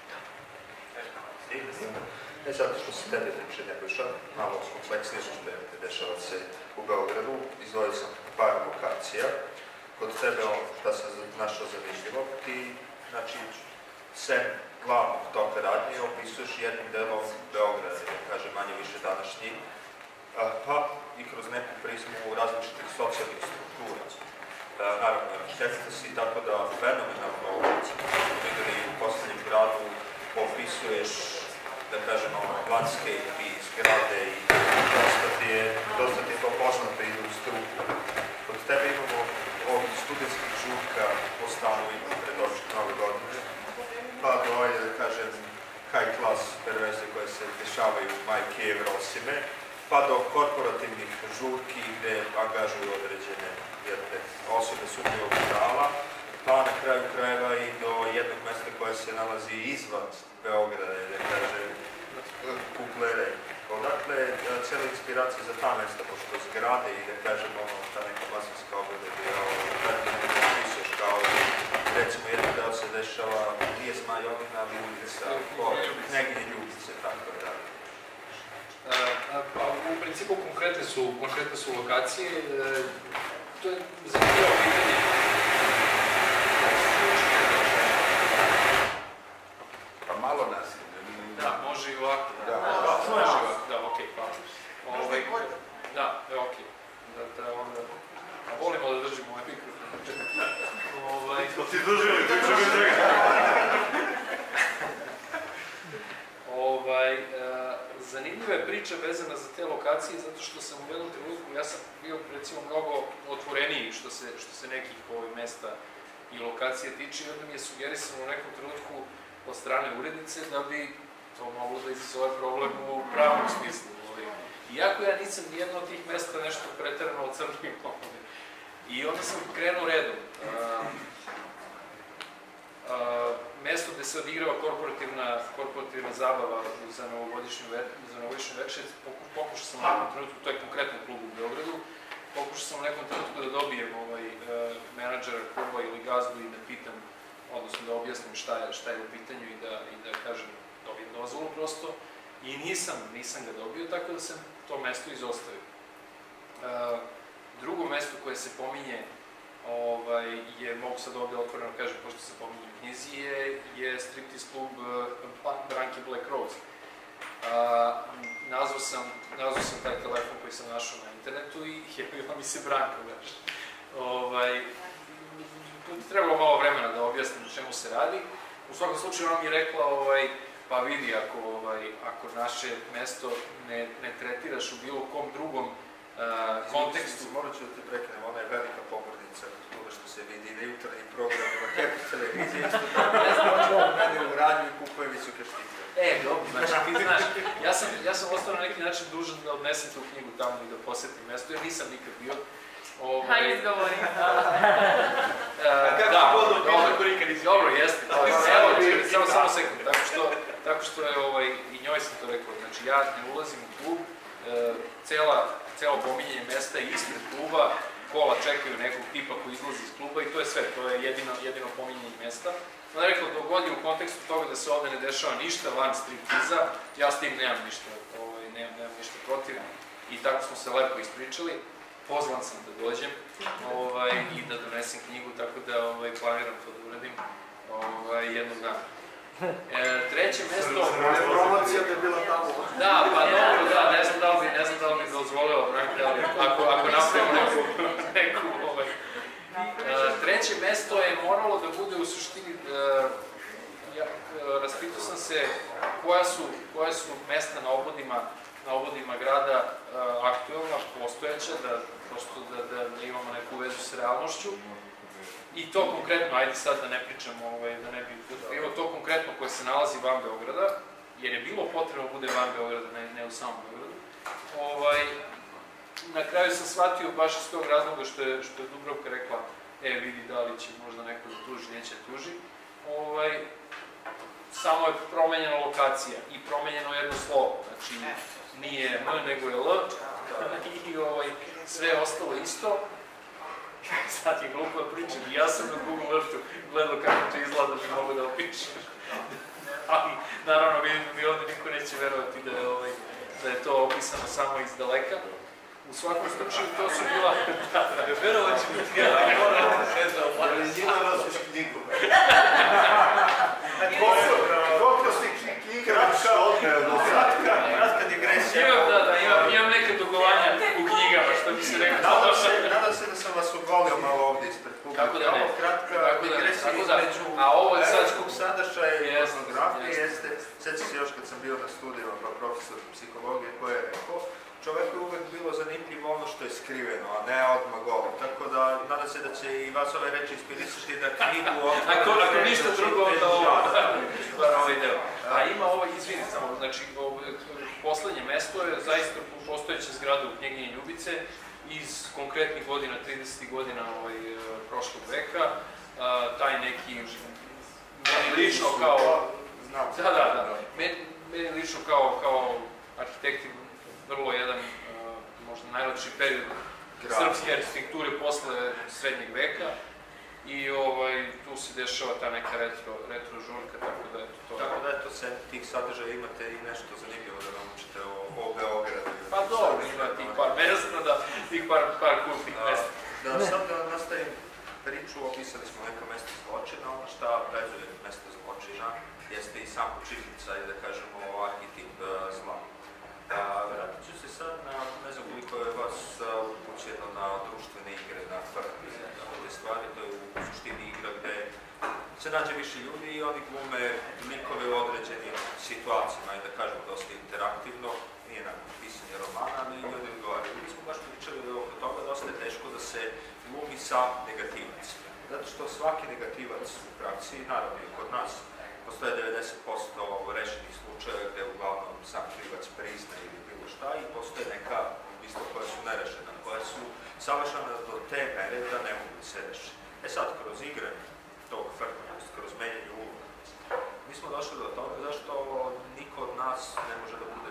Ne zato što se tebe tiče Nebojša, malo kompleksnije što te dešava se u Beogradu, izdvojio sam par lokacija. Kod tebe, ono što sam našao zanimljivo, ti, znači, sem glavnog toka radnje opisuješ jednim delom Beograda, da kažem manje više današnji, pa i kroz neku prizmu različitih socijalnih struktura. Naravno, arhitekta si, tako da fenomenalno videli u posljednjem gradu opisuješ, da kažem, ono, landscape i zgrade i dosta ti je, dosta ti je to poznato i u struku. Kod tebe imamo ovih studentskih žurka po stanovima pred očih nove godine, pa do, ajde da kažem, high class perverzije koje se dešavaju u Majke Evrosime, pa do korporativnih žurki gdje angažuju određene jedne osobe sumnjivog morala, pa na kraju krajeva i do jednog mjesta koje se nalazi izvan Beograda, da kaže Kuklere. Odakle je cijela inspiracija za ta mjesta, pošto zgrade i da kažemo ono, ta neka basinska obrada gdje opisuješ kao recimo jedan deo se dešava, nije Zmajovina, ali ulica, negdje Ljubice, tako da. Pa u principu konkretne su, konkretne su lokacije, to je zanimljivo pitanje. Pa malo nas. Da, može i ovako. Da, da, može i ovako, da, okej, pa. Ovaj, da, e, okej. Da, da, onda, a volimo da držimo ovaj mikrofon. Ovaj, Smo ti držili, držili njega. Ovaj, e, zanimljiva je priča vezana za te lokacije, zato što sam u jednom trenutku, ja sam bio recimo mnogo otvoreniji što se, što se nekih ovih mesta i lokacije tiče, i onda mi je sugerisano u nekom trenutku od strane urednice da bi to moglo da izazove problem u pravnom smislu. Iako ja nisam nijedno od tih mesta nešto preterano ocrnio. I onda sam krenuo redom. Uh, uh, mesto gde gde se odigrava korporativna, korporativna zabava za novogodišnju ve, za novogodišnju večer. Pokušao sam u nekom trenutku, to je konkretno klub u Beogradu, pokušao sam u nekom trenutku da dobijem ovaj, uh, menadžera kluba ili gazdu i da pitam, odnosno da objasnim šta je, šta je u pitanju i da, i da kažem, dobijem dozvolu prosto. I nisam, nisam ga dobio, tako da sam to mesto izostavio. Uh, drugo mesto koje se pominje, ovaj, je, mogu sad ovdje otvoreno kažem, pošto se pominje u knjizi, je, je striptease klub uh, Branke Black Rose. Uh, nazvao sam, nazvao sam taj telefon koji sam našao na internetu i javila mi se Branka, znaš. Ovaj, trebalo malo vremena da objasnim o čemu se radi. U svakom slučaju ona mi je rekla, ovaj, pa vidi, ako, ovaj, ako naše mesto ne, ne tretiraš u bilo kom drugom uh, kontekstu... Morat ću da te prekrenem, ona je velika pobornica toga što se vidi na jutarnji program na Hepi televiziji, što ne znam očeo mene u radnju i kupuje visoke štite. E, dobro, znači ti znaš, ja sam, ja sam ostao na neki način dužan da odnesem tu knjigu tamo i da posjetim mesto, jer nisam nikad bio. Ovaj... Hajde izgovori. A kako da, god dobro, opiše nikad nisi? Dobro, jeste. Evo, čekaj, samo, samo sekund, tako što, tako što je, ovaj, i njoj sam to rekao, znači ja ne ulazim u klub, e, cela, celo pominjanje mesta je ispred kluba, kola čekaju nekog tipa koji izlazi iz kluba i to je sve, to je jedino, jedino pominjanje mesta. Ona je rekla, dogod je u kontekstu toga da se ovde ne dešava ništa van striptiza, ja s tim nemam ništa, ovaj, nemam, nemam ništa protiv i tako smo se lepo ispričali. Pozvan sam da dođem ovaj, i da donesem knjigu, tako da ovaj, planiram to da uradim ovaj, jednog dana. E, treće mesto... Promocija da je bila tamo. Da, pa dobro, da, ne znam da li bi, ne znam da li bi dozvolio, Branka, ali ako, ako napravimo neku, neku ovaj... E, treće mesto je moralo da bude u suštini... E, ja, raspitao sam se koja su, koja su mesta na obodima na obodima grada uh, aktuelna, postojeća, da, prosto da, da, da imamo neku vezu s realnošću. I to konkretno, ajde sad da ne pričamo, ovaj, da ne bi otkrivo, to konkretno koje se nalazi van Beograda, jer je bilo potrebno bude van Beograda, ne, ne u samom Beogradu. Ovaj, na kraju sam shvatio baš iz tog razloga što je, što je Dubravka rekla, e, vidi da li će možda neko da tuži, neće tuži. Ovaj, samo je promenjena lokacija i promenjeno jedno slovo, znači nije M nego je L i ovaj, sve ostalo isto. Sad je glupo da pričam, ja sam na Google Earthu gledao kako će izgleda da bi mogo da opišem. Ali naravno vidim da mi ovdje niko neće verovati da je, ovaj, da je to opisano samo iz daleka. U svakom slučaju to su bila... Verovat ću biti ja, moram da se zna u Mariju. Njima nosiš knjigu. Koliko si knjiga, kratka odmjena, kratka digresija. Imam, da, da, imam, imam neke dugovanja u knjigama, što bi se rekao. Nadam se, nadam se da sam vas ogolio malo ovdje ispred publike. Kako da ne? Kratka Kako da ne? digresija Kako da? između A ovo je sad... evropskog sadržaja i Jesno, etnografije jesno. jeste, sjećam se još kad sam bio na studijama kao profesor psihologije koji je rekao, čovjeku je uvek bilo zanimljivo ono što je skriveno, a ne odmah golo. Tako da, nadam se da će i vas ove reči inspirisati da knjigu... Ako, ako ništa drugo, da ovo, bar ovaj deo. A ima ovo, izvini samo, znači, ovo, poslednje mesto je zaista postojeća zgrada u Knjeginji Ljubice iz konkretnih godina, tridesetih godina ovaj, prošlog veka. A, taj neki, meni lično kao... Da, da, da. Meni, meni lično kao, kao arhitekti vrlo jedan, uh, možda najlepši period Grad. Srpske arhitekture posle srednjeg veka i ovaj, tu se dešava ta neka retro, retro žurka, tako da eto to... Tako da eto, sem tih sadržaja imate i nešto zanimljivo da naučite o, o Beogradu. Pa dobro, ima tih par mesta, da, tih par, par kultnih mesta. Da, sad da nastavim priču, opisali smo neka mesta zločina, ono šta vezuje mesta zločina jeste i sam početnica i da kažemo arhetip uh, zla. Da, vratit ću se sad na, ne znam koliko je vas upućeno na društvene igre, na kvartine, na ove stvari, to je u suštini igra gde se nađe više ljudi i oni glume likove u određenim situacijama i da kažemo dosta interaktivno, nije nakon pisanja romana, ali ljudi odgovaraju. Mi smo baš pričali oko toga, dosta je teško da se glumi sa negativacima. Zato što svaki negativac u praksi, naravno i kod nas, postoje devedeset posto rešenih slučaja gde uglavnom sam krivac prizna ili bilo šta i postoje neka ubistva koja su nerešena, koja su savršena do te mere da ne mogu da se reši. E sad, kroz igre tog frka, kroz menjanje uloga,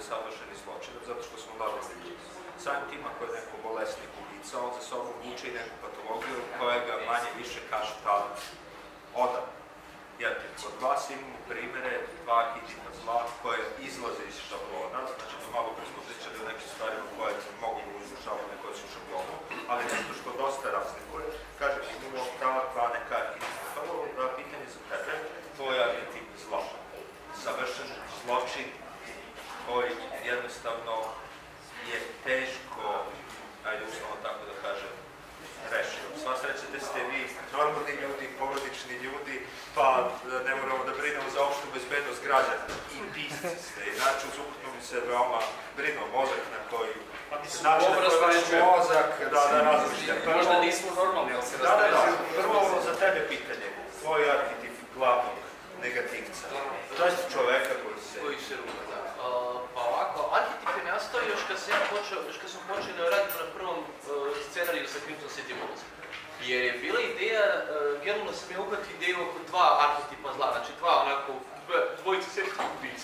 je savršeni zločinac, zato što smo normalni ljudi. Samim tim ako je neko bolesnik ubica, on za sobom vuče i neku patologiju koja ga manje više kaže talent. Odan. Jer od vas imamo primere dva arhetipa zla koje izlaze iz šablona, znači da malo pre smo pričali o nekim stvarima koje mogu da izvršavati koje su u šablonu, ali nešto što dosta razlikuje, kažem, imamo ta dva neka arhetipa. Prvo da pitanje za tebe, tvoj arhetip zla. Savršen zločin koji jednostavno je teško, ajde uslovno tako da kažem, rešio. Sva sreća da ste vi normalni ljudi, porodični ljudi, pa ne moramo da brinemo za opštu bezbednost građana. I pisci ste, inače uz ukupno mi se veoma brinuo mozak na koji znači na koji vaš mozak da, da različite. Možda nismo normalni, ali se da, da, da. Prvo za tebe pitanje, tvoj arhetip glavnog negativca, to je čoveka koji se... Koji se ruga, da. Uh, pa ovako, arhetip je nastao još kad sam počeo, još kad sam počeo da radim na prvom uh, scenariju sa Crimson City Blues. Jer je bila ideja, uh, generalno sam je uhvati ideju oko dva arhetipa zla, znači dva onako, dvojica serijskih ubica.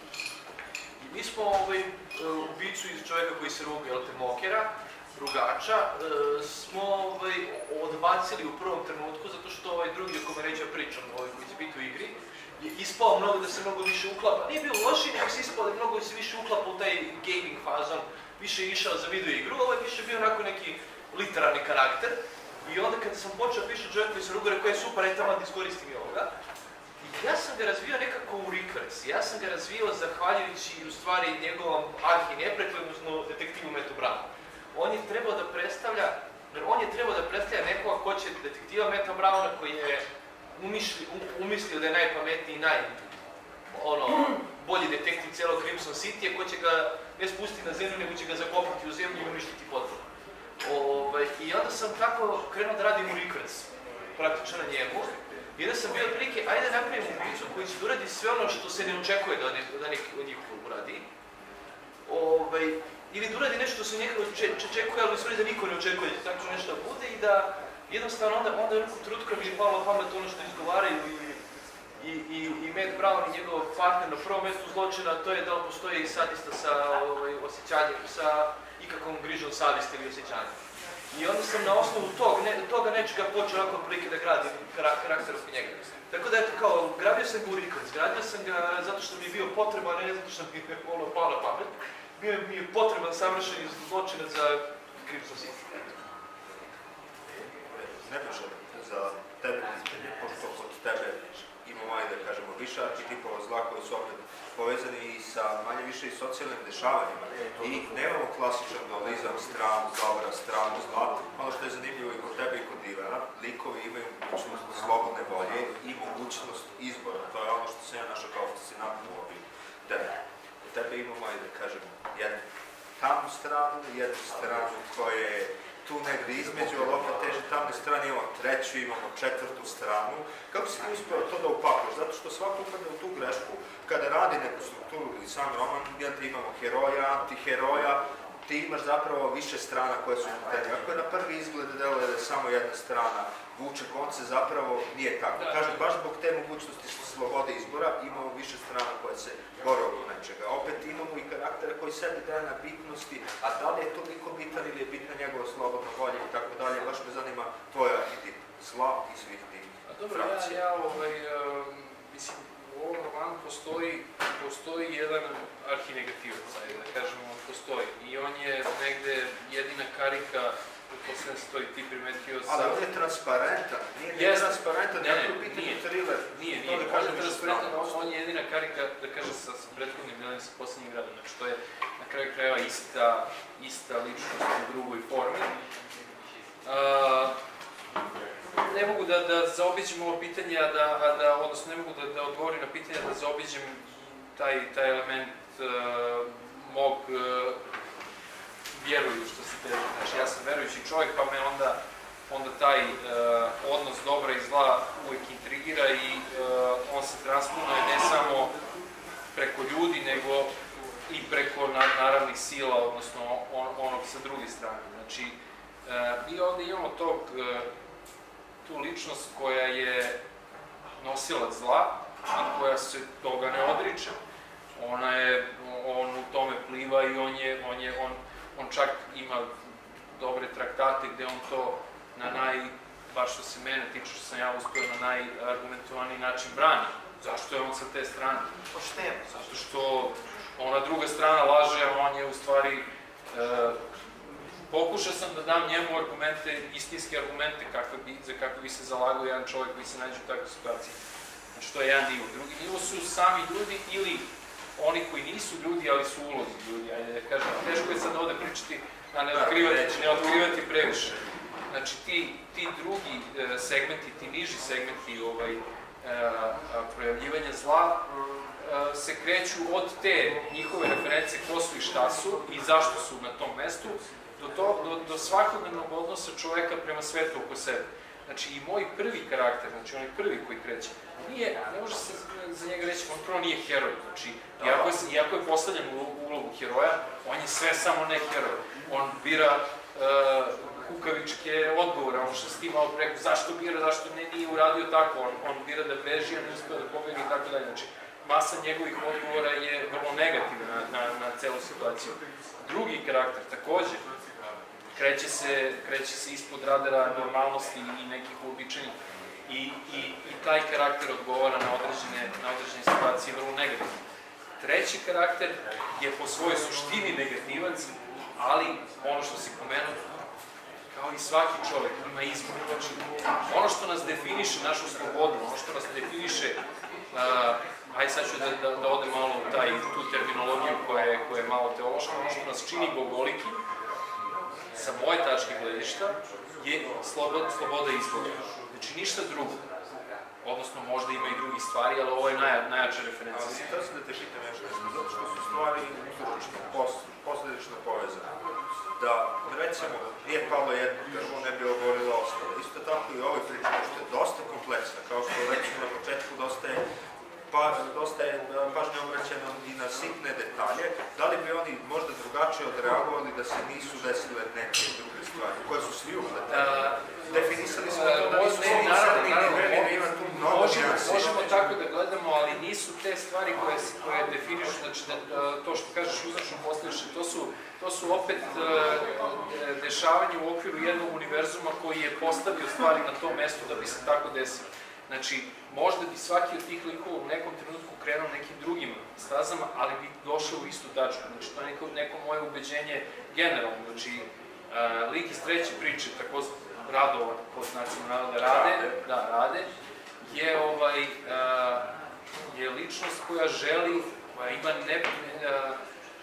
I mi smo ovaj, uh, ubicu iz čoveka koji se ruga, jel te, mokera, rugača, uh, smo ovaj, odbacili u prvom trenutku, zato što ovaj drugi o kome ređa pričam, ovaj koji će biti u igri, je ispao mnogo da se mnogo više uklapa. Nije bio loši, nego se ispao da mnogo se više uklapa u taj gaming fazon, više je išao za video igru, ovo je više bio onako neki literarni karakter. I onda kada sam počeo pišati čovjek koji se ruga, rekao je super, aj tamo da iskoristim i ovoga. I ja sam ga razvio nekako u reverse. Ja sam ga razvio zahvaljujući u stvari njegovom arhi-nepreklemuznu detektivu Mattu Brownu. On je trebao da predstavlja, on je trebao da predstavlja nekoga ko će detektiva Matta Browna koji je umišli, um, umislio da je najpametniji i naj, ono, bolji detektiv celog Crimson City, ko će ga ne spustiti na zemlju, nego će ga zakopati u zemlju i uništiti potpuno. Ove, I onda sam tako krenuo da radim u reverse, praktično na njemu. I onda sam bio otprilike, ajde da napravim ubicu koji će da uradi sve ono što se ne očekuje da, da neki od njih uradi. Ove, ili da uradi nešto što se njega očekuje, ali u stvari da niko ne očekuje da tako nešto bude i da jednostavno onda, onda u nekom trenutku mi je palo pamet ono što izgovaraju i, i, i, i Matt Brown i njegov partner na prvom mjestu zločina, to je da li postoji sadista sa ovaj, osjećanjem, sa ikakvom grižom savjesti ili osjećanjem. I onda sam na osnovu tog, ne, toga nečega počeo onako prilike da gradim karakter oko njega. Tako da, eto, kao, gradio sam ga u reverse, gradio sam ga zato što mi je bio potreban, ne zato što mi je ono pao na pamet. Bio mi je potreban savršeni zločinac za Crimson City. Ne piše za tebe pitanje, pošto kod tebe imamo, ajde da kažemo, više arhetipova zla koji su opet povezani i sa manje više i socijalnim dešavanjima. I nemamo klasičan dualizam, stranu dobra, stranu zla. Ono što je zanimljivo i kod tebe i kod Ivana, likovi imaju mogućnost slobodne volje i mogućnost izbora. To je ono što sam ja našao kao fascinantno u ovim tebe. Kod tebe imamo, ajde da kažemo, jednu tamnu stranu, jednu stranu koja je tu negdje između, ali opet teže tamne strane imamo treću, imamo četvrtu stranu. Kako si ti uspio to da upakuješ? Zato što svako upadne u tu grešku, kada radi neku strukturu ili sam roman, gdje imamo heroja, antiheroja, ti imaš zapravo više strana koje su pitanje. Ako je na prvi izgled deluje da je samo jedna strana vuče konce, zapravo nije tako. Kažem, baš zbog te mogućnosti slobode izbora imamo više strana koje se bore oko nečega. Opet imamo i karaktere koji sebi daje na bitnosti, a da li je toliko bitan ili je bitna njegova slobodna volja i tako dalje. Baš me zanima tvoj arhetip zla i svih tih frakcija. Ja, ja ovaj, uh, mislim, u ovom romanu postoji, postoji jedan arhinegativac, ajde da kažemo, on postoji. I on je negde jedina karika, to se stoji, ti primetio sa... Ali on je transparentan, nije yes. transparentan, jako pitanje thriller. Nije, nije, nije, on je transparentan, on je jedina karika, da kažem, sa, sa prethodnim gledom, sa posljednjim gradom, znači to je na kraju krajeva ista, ista ličnost u drugoj formi. Uh, ne mogu da, da zaobiđem ovo pitanje, a da, a da, odnosno ne mogu da, da odgovorim na pitanje da zaobiđem taj, taj element uh, mog uh, vjeruju što se te, znači ja sam verujući čovjek, pa me onda, onda taj uh, odnos dobra i zla uvijek intrigira i uh, on se transponuje ne samo preko ljudi, nego i preko na, naravnih sila, odnosno on, onog sa druge strane. Znači, uh, mi ovdje imamo tog, uh, tu ličnost koja je nosilac zla, a koja se toga ne odriče. ona je, on u tome pliva i on je, on je, on, on čak ima dobre traktate gde on to na naj, baš što se mene tiče, što sam ja uspio na najargumentovaniji način brani. Zašto je on sa te strane? Pošteno. Zato što ona druga strana laže, a on je u stvari... E, pokušao sam da dam njemu argumente, istinske argumente kakve bi, za kakve bi se zalagao jedan čovjek koji se nađe u takvoj situaciji. Znači, to je jedan nivo. Drugi nivo su sami ljudi ili oni koji nisu ljudi, ali su ulozi ljudi. Ajde da kažem, teško je sad ovde pričati, a ne otkrivati, ne otkrivati previše. Znači, ti, ti drugi e, segmenti, ti niži segmenti ovaj, e, projavljivanja zla e, se kreću od te njihove reference ko su i šta su i zašto su na tom mestu, do, to, do, do svakodnevnog odnosa čoveka prema svetu oko sebe. Znači, i moj prvi karakter, znači onaj prvi koji kreće, nije, ne može se za njega reći, on prvo nije heroj. Znači, iako je, iako je postavljen u ulogu heroja, on je sve samo ne heroj. On bira uh, kukavičke odgovore, ono što si ti malo preko, zašto bira, zašto ne, nije uradio tako, on, on bira da beži, a ne uspio da pobjega i tako dalje. Znači, masa njegovih odgovora je vrlo negativna na, na, na celu situaciju. Drugi karakter, takođe, kreće se, kreće se ispod radara normalnosti i nekih uobičajenih. I, i, I taj karakter odgovara na određene, na određene situacije vrlo negativno. Treći karakter je po svojoj suštini negativac, ali ono što si pomenuo, kao i svaki čovjek, ima izbor. Znači, ono što nas definiše, našu slobodu, ono što nas definiše, uh, aj sad ću da, da, da odem malo u taj, tu terminologiju koja je, koja je malo teološka, ono što nas čini bogoliki, sa moje tačke gledišta, je sloboda, sloboda izbora. Znači, ništa drugo. Odnosno, možda ima i drugih stvari, ali ovo je naj, najjača referencija. Ali to sam da te pitam još nešto, zato što su stvari uzročno, posledično povezane. Da, recimo, nije palo jedno drvo, ne bi ogorilo ostalo. Isto tako i ovoj priči, što je dosta kompleksna, kao što recimo na početku dosta je pa dosta je pažnje obraćeno i na sitne detalje, da li bi oni možda drugačije odreagovali da se nisu desile neke druge stvari, koje su svi upletene? Definisali smo to da nisu svi naravno, naravno, ima tu mnogo nijansi. Možemo tako da gledamo, ali nisu te stvari koje, koje definišu, znači da, to što kažeš uzročno posledično, to su, to su opet dešavanje u okviru jednog univerzuma koji je postavio stvari na tom mestu da bi se tako desilo. Znači, možda bi svaki od tih likova u nekom trenutku krenuo nekim drugim stazama, ali bi došao u istu tačku. Znači, to je neko, neko moje ubeđenje generalno. Znači, uh, lik iz treće priče, tako Radovan, pod znacima navoda Rade, da, Rade, je, ovaj, uh, je ličnost koja želi, koja ima ne, uh,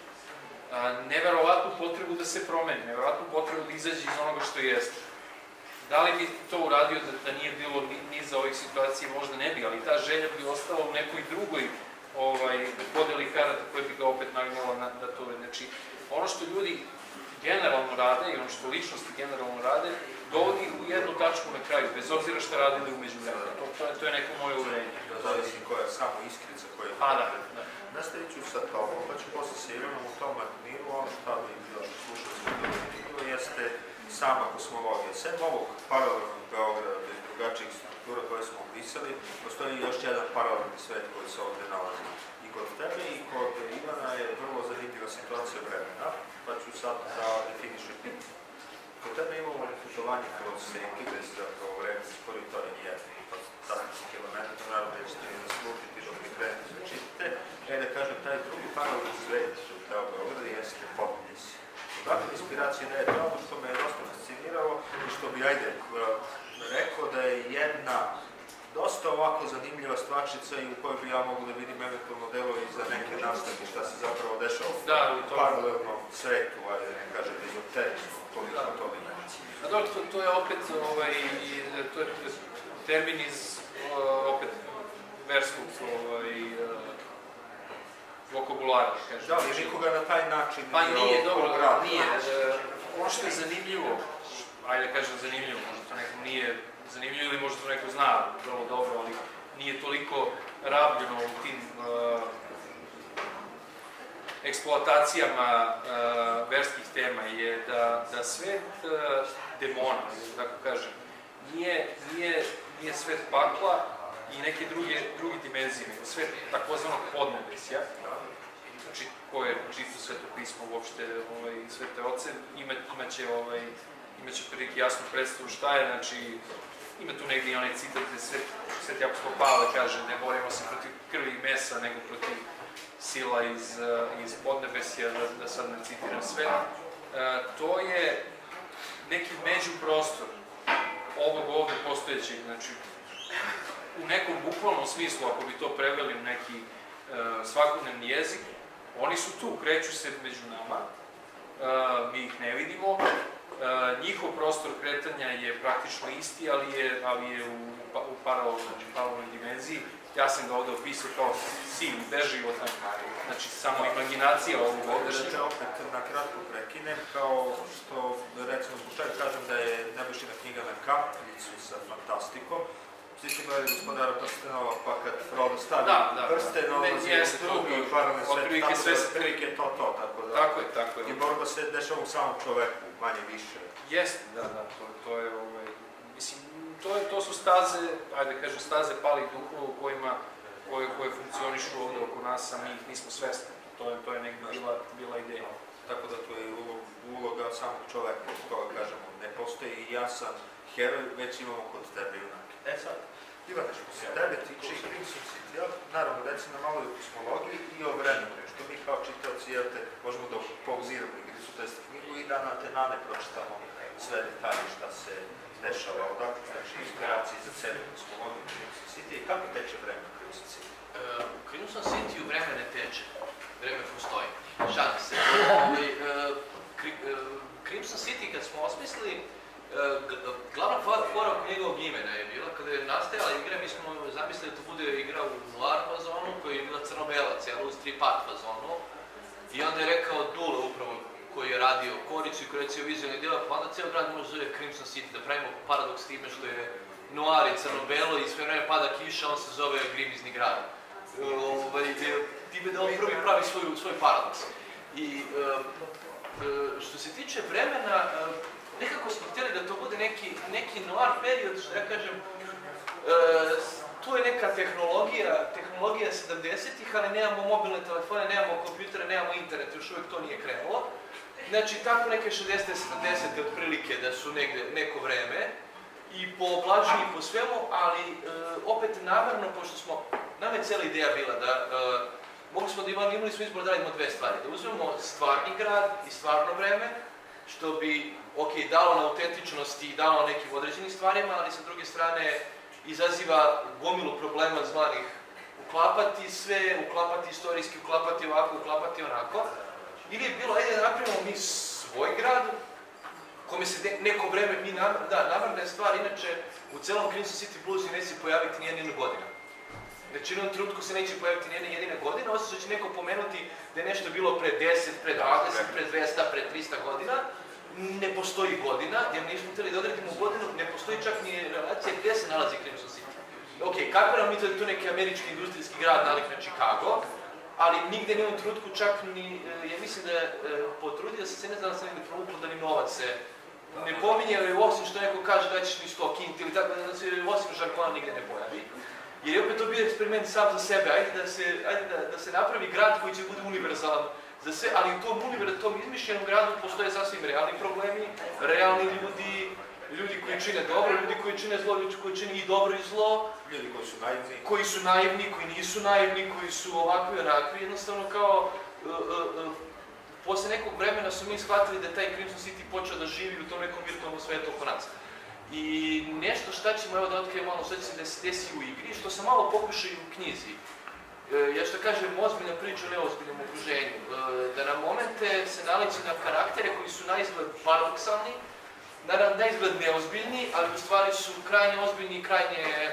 uh, neverovatnu potrebu da se promeni, neverovatnu potrebu da izađe iz onoga što jeste. Da li bi to uradio da, da nije bilo ni, ni za ovih situacija, možda ne bi, ali ta želja bi ostala u nekoj drugoj ovaj, podeli karata koja bi ga opet nagnula na, na to. Znači, ono što ljudi generalno rade i ono što ličnosti generalno rade, dovodi u jednu tačku na kraju, bez obzira šta radili umeđu vremena. To, to, to je neko moje uverenje. Zavisi koja je samo iskrica koja je... Pa da, da. Nastavit ću sa tobom, pa ću posle sa Ivanom u tom admiru, ono šta bi još slušao bilo jeste sama kosmologija. Sem ovog paralelnog Beograda, bez drugačijih struktura koje smo opisali, postoji još jedan paralelni svet koji se ovde nalazi. I kod tebe i kod Ivana je vrlo zanimljiva situacija vremena, pa ću sad da definišu tim. Kod tebe imamo putovanje kroz seke, gde se zapravo vreme spori, to je jedan fantastični element, naravno nećete mi naslušiti dok mi krenete da čitate. E da kažem, taj drugi paralelni svet u teo Beograda jeste Podnes. Dakle, inspiracija ne je to ono što me je dosta fasciniralo i što bi, ajde, rekao da je jedna dosta ovako zanimljiva stvarčica i u kojoj bi ja mogu da vidim eventualno delo i za neke nastavke šta se zapravo dešava u paralelnom svetu, ajde ne kažem, ezoterično, koliko to bi ne. A dobro, to, to je opet, ovaj, to je termin iz, opet, verskog, ovaj, vokabulara, kažem. Da, ali nikoga na taj način pa nije, dobro, nije. Ono što je zanimljivo, ajde da kažem zanimljivo, možda to nekom nije zanimljivo ili možda to neko zna vrlo dobro, ali nije toliko rabljeno u tim uh, eksploatacijama uh, verskih tema, je da, da svet uh, demona, tako kažem, nije, nije, nije svet pakla i neke druge, druge dimenzije, nego svet takozvanog podnebesja, znači, ko je čito sveto pismo uopšte, ovaj, svete oce, ima, imaće, ovaj, imaće prilike jasnu predstavu šta je, znači, ima tu negdje onaj citat gde Svet, Sveti apostol Pavle kaže ne borimo se protiv krvi i mesa, nego protiv sila iz, iz podnebesja, da, da sad ne citiram sve. E, to je neki međuprostor ovog ovde postojećeg, znači, u nekom bukvalnom smislu, ako bi to preveli u neki e, svakodnevni jezik, oni su tu, kreću se među nama, e, mi ih ne vidimo, e, njihov prostor kretanja je praktično isti, ali je, ali je u, u paralelnoj, znači, paralelnoj dimenziji. Ja sam ga ovde opisao kao sin, beži od nama. Znači, samo imaginacija ovog ovdešnjeg. Da opet na kratko prekinem, kao što, recimo, zbog čega kažem da je Nebojšina knjiga na kapljicu sa fantastikom. Svi ste gledali Gospodara prstenova, pa kad Frodo stavi da, da, prsten, ulazi u drugi paralelni svet, tako da je prilike to, to, tako da. Tako je, tako je. I borba se dešava u samom čoveku, manje više. Jeste, da, da, to, to je, ovaj, mislim, to, je, to su staze, ajde da kažem, staze palih duhova u kojima, koje, koje funkcionišu ovde oko nas, a mi ih nismo svesni. To je, to je negdje bila, bila ideja. Tako da to je uloga samog čoveka, od koga kažemo, ne postoji i jasan heroj, već imamo kod tebe junake. E sad, Ivane, što se tebe tiče i Crimson City, ja, naravno, reci nam malo i o kosmologiji i o vremenu, što mi kao čitaoci, jel te, možemo da pauziramo igricu, to jest knjigu i da na te nane pročitamo sve detalje šta se dešava odakle, znači inspiracije za celu kosmologiju Crimson City i kako teče vreme u Crimson City? U Crimson City-u vreme ne teče, vreme postoji, šalim se. Crimson City kad smo osmislili, glavna fora oko njegovog imena je bila, kada je nastajala igra, mi smo zamislili da to bude igra u noir fazonu, koja je bila crno-bela, cijela u strip art fazonu. I onda je rekao Dule upravo, koji je radio Koricu i koji je recimo vizualni djela, pa onda cijel grad može zove Crimson City, da pravimo paradoks time što je noir i crno-belo i sve vreme pada kiša, on se zove Grimizni grad. Time da on prvi pravi svoj paradoks. I što se tiče vremena, nekako smo htjeli da to bude neki, neki noir period, što ja kažem, e, tu je neka tehnologija, tehnologija sedamdesetih, ali nemamo mobilne telefone, nemamo kompjutere, nemamo internet, još uvijek to nije krenulo. Znači, tako neke šezdesete sedamdesete otprilike da su negde, neko vreme i po oblačenju i po svemu, ali e, opet namerno, pošto smo, nam je cijela ideja bila da e, mogli smo da imali, imali smo izbor da radimo dve stvari, da uzmemo stvarni grad i stvarno vreme, što bi, ok, dalo na autentičnosti i dalo nekim određenim stvarima, ali sa druge strane izaziva gomilu problema zvanih uklapati sve, uklapati istorijski, uklapati ovako, uklapati onako. Ili je bilo, ajde da napravimo mi svoj grad, kome se neko vreme mi namerno, da, namerna je stvar, inače u celom Crimson City Blues neće pojaviti nijedna godina. Znači, u jednom trenutku se neće pojaviti nijedna jedina godina, osim što će neko pomenuti da je nešto bilo pre deset, pre dvadeset, pre dvesta, pre trista godina. Ne postoji godina, jer nismo htjeli da odredimo godinu, ne postoji čak ni relacija gdje se nalazi Crimson City. Ok, kako nam mi to je tu neki američki industrijski grad nalik na Chicago, ali nigde ni u trenutku čak ni, ja mislim da je potrudio se ne znam da sam negdje provuklo da ni novac se ne pominje, osim što neko kaže da ćeš mi sto kinti ili tako da se osim žargona nigde ne pojavi. Jer je opet to bio eksperiment sam za sebe, ajde da se, ajde da, da se napravi grad koji će bude univerzalan za sve, ali u tom univerzalu, tom izmišljenom gradu postoje sasvim realni problemi, realni ljudi, ljudi koji čine dobro, ljudi koji čine zlo, ljudi koji čine i dobro i zlo. Ljudi koji su naivni. Koji su naivni, koji nisu naivni, koji su ovakvi i onakvi, jednostavno kao... Uh, uh, uh, posle nekog vremena su mi shvatili da je taj Crimson City počeo da živi u tom nekom virtualnom svetu oko nas. I nešto šta ćemo, evo da otkrijem malo, sad će da se desi u igri, što sam malo pokušao i u knjizi. E, ja što kažem, ozbiljna priča o neozbiljnom okruženju. E, da na momente se naleći na karaktere koji su naizgled paradoksalni, naravno naizgled neozbiljni, ali u stvari su krajnje ozbiljni i krajnje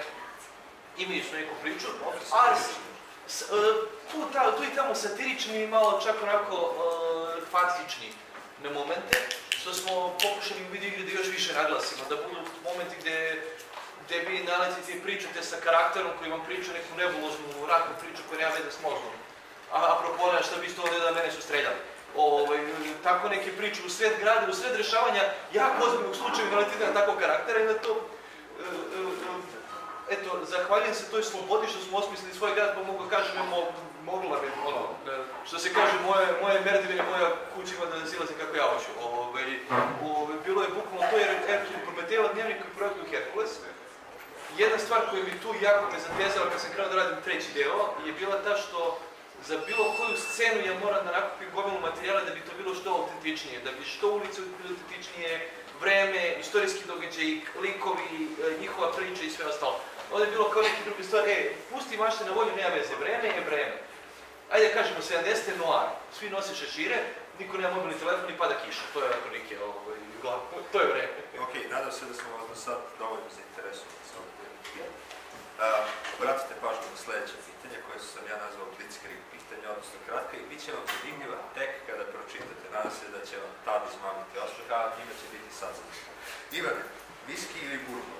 imaju su neku priču. A s, e, tu, ta, tu i tamo satirični i malo čak onako e, faktični na momente, što smo pokušali u video igri da još više naglasimo, da budu momenti gde, gde vi nalazite i pričate sa karakterom koji vam priča neku nebuloznu, ratnu priču koja nema veze s mozgom. A apropo ne, šta biste ovdje da mene su streljali. Ovaj, tako neke priče u sred grada, u sred rešavanja jako ozbiljnog slučaja naletite na takvog karaktera i na to... E, e, eto, zahvaljujem se toj slobodi što smo osmislili svoj grad, pa mogu da kažem, imamo mogla bi, ono, što se kaže, moje, moje merdivine, moja kuća ima da silaze kako ja hoću. Ove, ove, bilo je bukvalno to jer Hercules Prometeva dnevnik koji projektuju Hercules. Jedna stvar koja mi tu jako me zatezala kad sam krenuo da radim treći deo je bila ta što za bilo koju scenu ja moram da nakupim gomilu materijala da bi to bilo što autentičnije, da bi što ulice bilo autentičnije, vreme, istorijski događaj, likovi, njihova priča i sve ostalo. Ovdje je bilo kao neki drugi stvar, e, pusti mašte na volju, nema veze, vreme je vreme. Ajde da kažemo, sedamdesete noir, svi nose šešire, niko nema mobilni telefon i pada kiša, to je ako neke, ovaj, glavno, to je vreme. Ok, nadam se da smo vas do sad dovoljno zainteresovali sa ovog dnevnika. Vratite pažnju na sljedeće pitanje koje sam ja nazvao Blitzkrieg pitanje, odnosno kratka i bit će vam zanimljiva tek kada pročitate. Nadam se da će vam tad izmamiti osmeh, a njima će biti sad zanimljivo. Ivane, viski ili bourbon?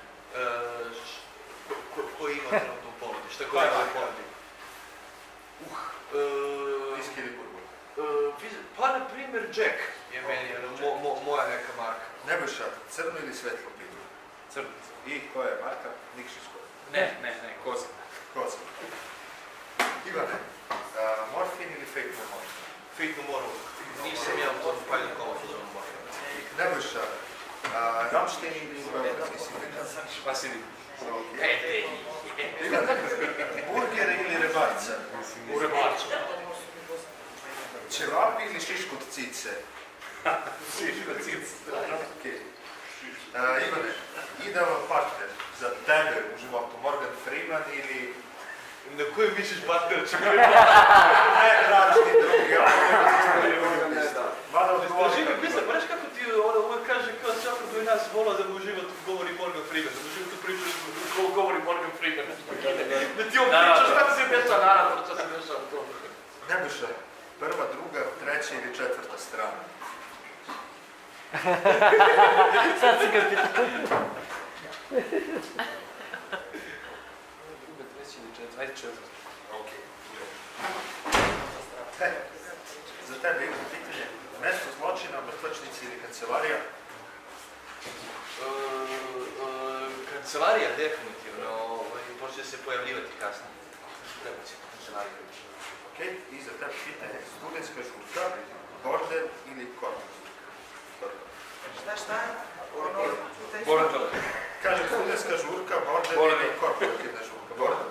Ko ima trenutno u ponudi? Šta ko ima u ponudi? Uh, viski ili bourbon? Pa, na primjer, Jack je meni moja neka marka. Nebojša, crno ili svetlo pivo? Crno. I koja je marka? Nikšićko. Ne, ne, ne, koza. Koza. Ivane, morfin ili fake no morfin? Fake no morfin. Nisam ja u tom paljnu komoću za ono morfin. Nebojša, Rammstein ili Beogradski sindikat? Pa sidi. Ivane, burger ili rebarca? U rebarcu. Ćevapi ili šiškot cice? Šiškot cice. Okay. Uh, Ivane, idealan partner za tebe u životu, Morgan Freeman ili... Na koju misliš partner će biti? Ne, različni drugi, ali ne znam. Mada odgovori... Živi, pisa, pa reš kako ti ono uvek kaže kao svako koji nas vola da mu u životu govori Morgan Freeman, da mu u životu priča da govori Morgan Freeman. Da ti on priča šta ti se dešava, naravno šta se dešava u tom. Nebojša, prva, druga, treća ili četvrta strana? Sad si ga pitao. Druga, treća ili četvrta? Ajde četvrta. Ok. E, za tebe imam pitanje. Mesto zločina, mrtvačnici ili kancelarija? Kancelarija, definitivno. Počne se pojavljivati kasnije. Treba će kancelarija. Ok, i za tebe pitanje. Studentska žurka, border ili korpus? Šta, šta? Border. Kažem, studentska žurka, border ili korporativna žurka? Border.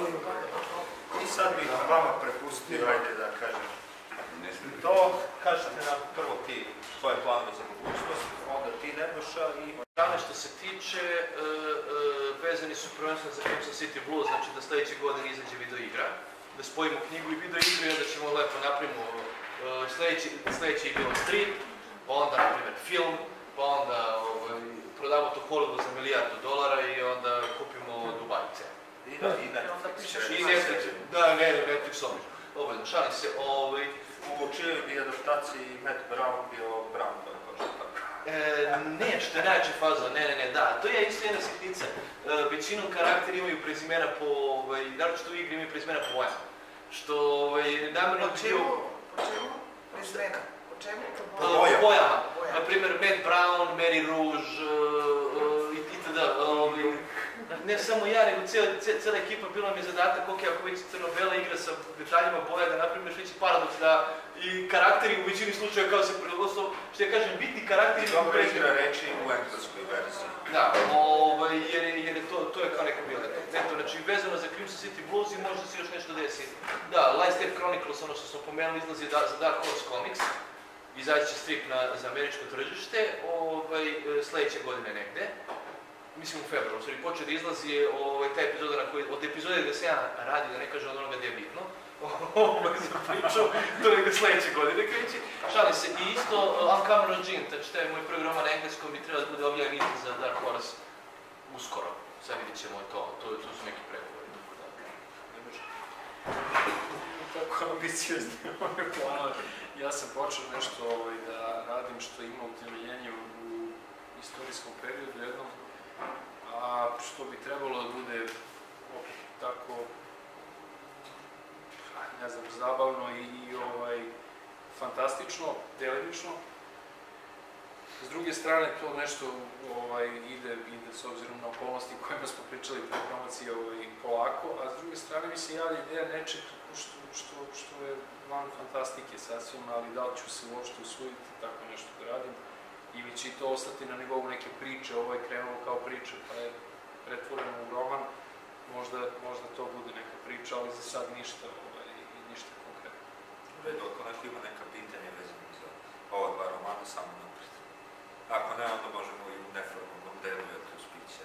I sad bih vama prepustio, ajde da kažem, to kažete nam prvo ti svoje planove za budućnost, onda ti Nebojša i... Strane što se tiče, e, e, vezani su prvenstveno za Crimson City Blues, znači da sljedeće godine izađe video igra, da spojimo knjigu i video igru i onda ćemo lepo napravimo e, sljedeći, sljedeći je bilo strip, pa onda na primjer film, pa onda ovaj, prodamo to Hollywoodu za milijardu dolara i onda kupimo Dubai cenu. I da, i Netflix. I Netflix, da, ne, Netflix obično. Obojno, šalim se, ovaj... U čijoj bi adaptaciji Matt Brown bio Brown, to je tako. E, ne, što je najjača faza, ne, ne, ne, da, to je isto jedna sitnica. E, većinom karakteri imaju prezimena po, ovaj, naročito u igri imaju prezimena po vojama. Što, ovaj, namjerno Po čemu? Po čemu? Prezimena? Po čemu? Po bojama. Naprimjer, Matt Brown, Mary Rouge, uh, itd. Uh, ne samo ja, nego cijela, cijela ekipa, bilo nam je zadatak, ok, ako već crno-bela igra sa detaljima boja, da napravimo veći paradoks, da i karakteri u većini slučaja kao se prelosom, što ja kažem, bitni karakteri... Dobro igra reći u engleskoj verziji. Da, ovaj, jer, jer je to, to je kao neka bila. Eto, znači, vezano za Crimson City Blues i možda se još nešto desi. Da, Lightstep Chronicles, ono što smo pomenuli, izlazi da, za Dark Horse Comics. Izaći će strip na, za američko tržište, ovaj, sljedeće godine negde. Mislim u februaru, u stvari počeo da izlazi ovaj, ta epizoda na koji, od epizode gde se ja radi, da ne kažem od onoga gde je bitno. Ovaj sam pričao, to negde sljedeće godine kreći. Šalim se, i isto Uncommon Gene, znači taj moj prvi roman na engleskom bi trebalo da bude objavljen isto za Dark Horse uskoro. Sad vidit ćemo to, to, to su neki pregovori. Tako ambiciozni ove planove. Ja sam počeo nešto ovaj, da radim što ima utemeljenje u, u istorijskom periodu jednom, a što bi trebalo da bude opet tako, ne znam, zabavno i, i ovaj, fantastično, delimično. S druge strane, to nešto ovaj, ide, ide s obzirom na okolnosti kojima smo pričali pre promocije ovaj, polako, a s druge strane mi se javlja ideja nečeg što, što, što je van fantastike sasvim, ali da li ću se uopšte usvojiti tako nešto da radim, ili će to ostati na nivou neke priče, ovo je krenulo kao priča, pa je pretvoreno u roman, možda, možda to bude neka priča, ali za sad ništa, ovaj, ništa konkretno. U redu, ako neko ima neka pitanja vezano za ova dva romana, samo napred. Ako ne, onda možemo i u neformalnom delu, jer tu spiće.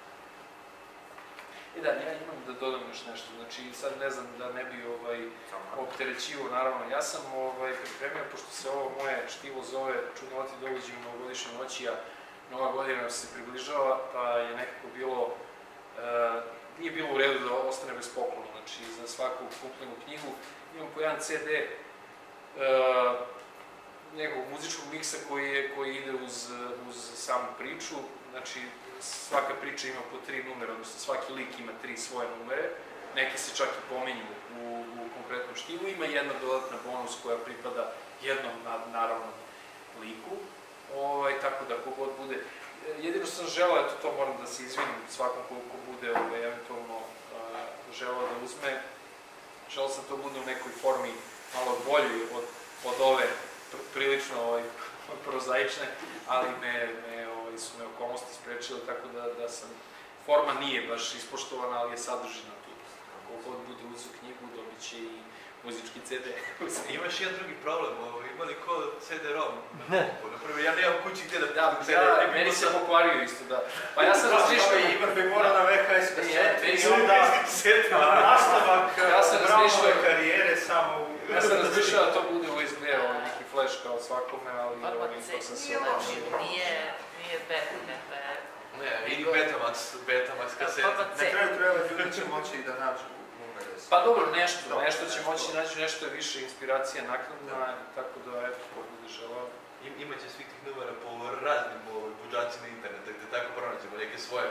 I da, ja imam da dodam još nešto, znači sad ne znam da ne bi ovaj, opterećivo, naravno, ja sam ovaj, pripremio, pošto se ovo moje čtivo zove Čudnovati događaji u novogodišnjoj noći, a Nova godina se približava, pa je nekako bilo, uh, nije bilo u redu da ostane bez poklona, znači za svaku kupljenu knjigu imam po jedan ce de uh, njegovog muzičkog miksa koji, je, koji ide uz, uz samu priču, znači svaka priča ima po tri numere, odnosno svaki lik ima tri svoje numere, neki se čak i pominju u, u konkretnom štivu, ima jedna dodatna bonus koja pripada jednom naravnom liku, ovaj, tako da kogod bude, jedino sam želeo, eto to moram da se izvinim svakom ko, ko bude ovaj, eventualno uh, želeo da uzme, želeo sam to bude u nekoj formi malo boljoj od, od ove pr prilično ovaj, prozaične, ali me, me ovaj, su me okolnosti sprečile, tako da, da sam, forma nije baš ispoštovana, ali je sadržina tu. Kako god bude uzu knjigu, dobit će i muzički ce de. Imaš jedan drugi problem, ima li ko ce de rom? Ne. Napravo, ja nemam kući gdje da dam ce de. Ja, meni se pokvario isto, da. Pa ja sam razmišljao... Ivar bi mora na ve ha es kasete i onda nastavak Brownove karijere samo u... Ja sam razmišljao da to bude u es be, neki flash kao svakome, ali... Farmaceut nije, nije beta, beta je... Ne, ili Betamax, Betamax kasete. Na kraju krajeva ljudi će moći i da nađu numere. Pa dobro, nešto, nešto će moći naći, nešto je više inspiracija naknadna, tako da, eto, ko bude želao. Imaće svih tih numera po raznim buđacima interneta, gde tako pronađemo neke svoje.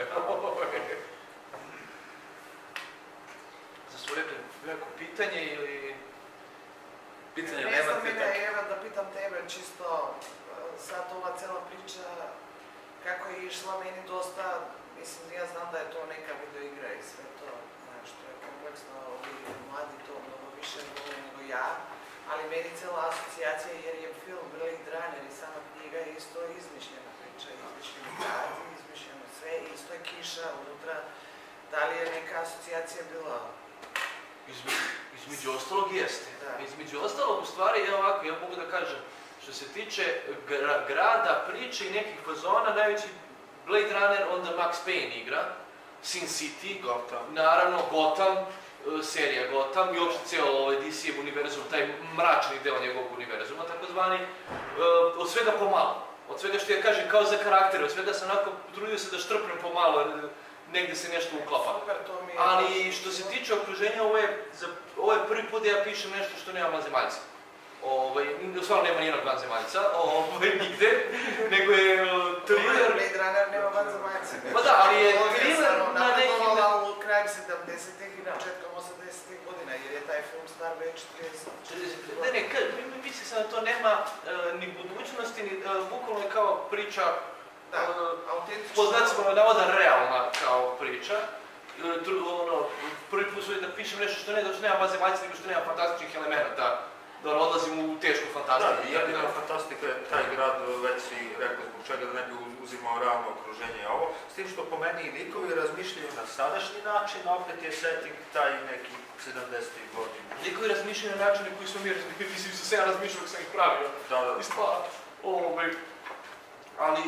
Za svoje neko pitanje ili... Pitanje ne nema znam te mene, Eva, da pitam tebe, čisto sad ova cela priča, kako je išla meni dosta, mislim, ja znam da je to neka videoigra i sve to, znaš, to je kompleksno, ovi mladi to mnogo više vole nego ja, ali meni cela asocijacija, jer je film Blade Runner i sama knjiga je isto izmišljena priča, izmišljeni grad, izmišljeno sve, isto je kiša unutra, da li je neka asocijacija bila? Između, između ostalog jeste. Da. Između ostalog, u stvari, ja ovako, ja mogu da kažem, što se tiče gra, grada, priče i nekih fazona, najveći Blade Runner, onda Max Payne igra, Sin City, Gotham. Naravno Gotham, serija Gotham i uopšte cijelo ovaj de ce univerzum, taj mračni deo njegovog univerzuma, takozvani, od svega pomalo. Od svega što ja kažem kao za karaktere, od svega sam onako trudio se da štrpnem pomalo, negde se nešto uklapa. Ali što se tiče okruženja, ovo je, za, ovo je prvi put da ja pišem nešto što nema vanzemaljca. Ovaj, stvarno nema nijednog vanzemaljca, ovaj, nigde, nego je thriller... Blade Runner nema vanzemaljca. Pa da, ali je thriller na neki... Napredovala u krajem sedamdesetih i početkom osamdesetih godina, jer je taj film star već trideset. Ne, ne, mislim se da to nema uh, ni budućnosti, ni, uh, bukvalno je kao priča, da, uh, autentična. po znacima navoda realna kao priča. Uh, ono, prvi put su da pišem nešto što ne, da što nema vanzemaljca, nego što nema fantastičnih elemenata. Da odlazim u tešku fantastiku. Da, jedina fantastika je taj grad, već si rekao zbog čega da ne bi uzimao realno okruženje ovo. S tim što po meni i likovi razmišljaju na sadašnji način, a opet je setting taj neki sedamdesetih godina. Likovi razmišljaju na načine koji su mi razmišljali, mislim su se ja razmišljao kako sam ih pravio. Da, da. I stvar, ovaj, ali...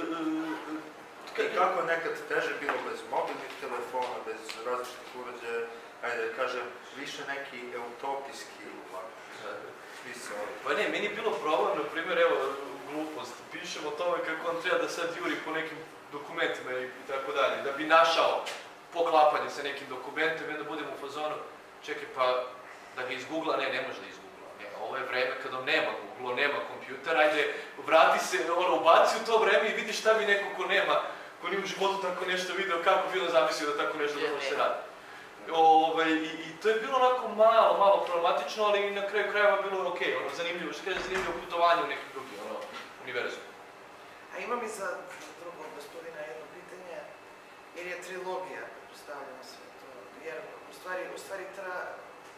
I kako je nekad teže bilo bez mobilnih telefona, bez različitih uređaja, ajde da kažem, više neki utopijski smisao. Pa ne, meni je bilo problem, na primjer, evo, glupost, pišem o tome kako on treba da sad juri po nekim dokumentima i tako dalje, da bi našao poklapanje sa nekim dokumentom i onda budem u fazonu, čekaj, pa da ga izgoogla, ne, ne može da izgoogla. Ne, ovo je vreme kada nema Google, nema kompjuter, ajde, vrati se, ono, ubaci u to vreme i vidi šta bi neko ko nema, ko nije u životu tako nešto video, kako bi on zamislio da tako nešto da se radi. Ove, i, I to je bilo onako malo, malo problematično, ali na kraju krajeva bilo ok, ono, zanimljivo, što kaže, zanimljivo putovanje u neki drugi, ono, univerzum. A imam i za drugog gospodina jedno pitanje, jer je trilogija, pretpostavljamo sve to, jer u stvari, u stvari tra,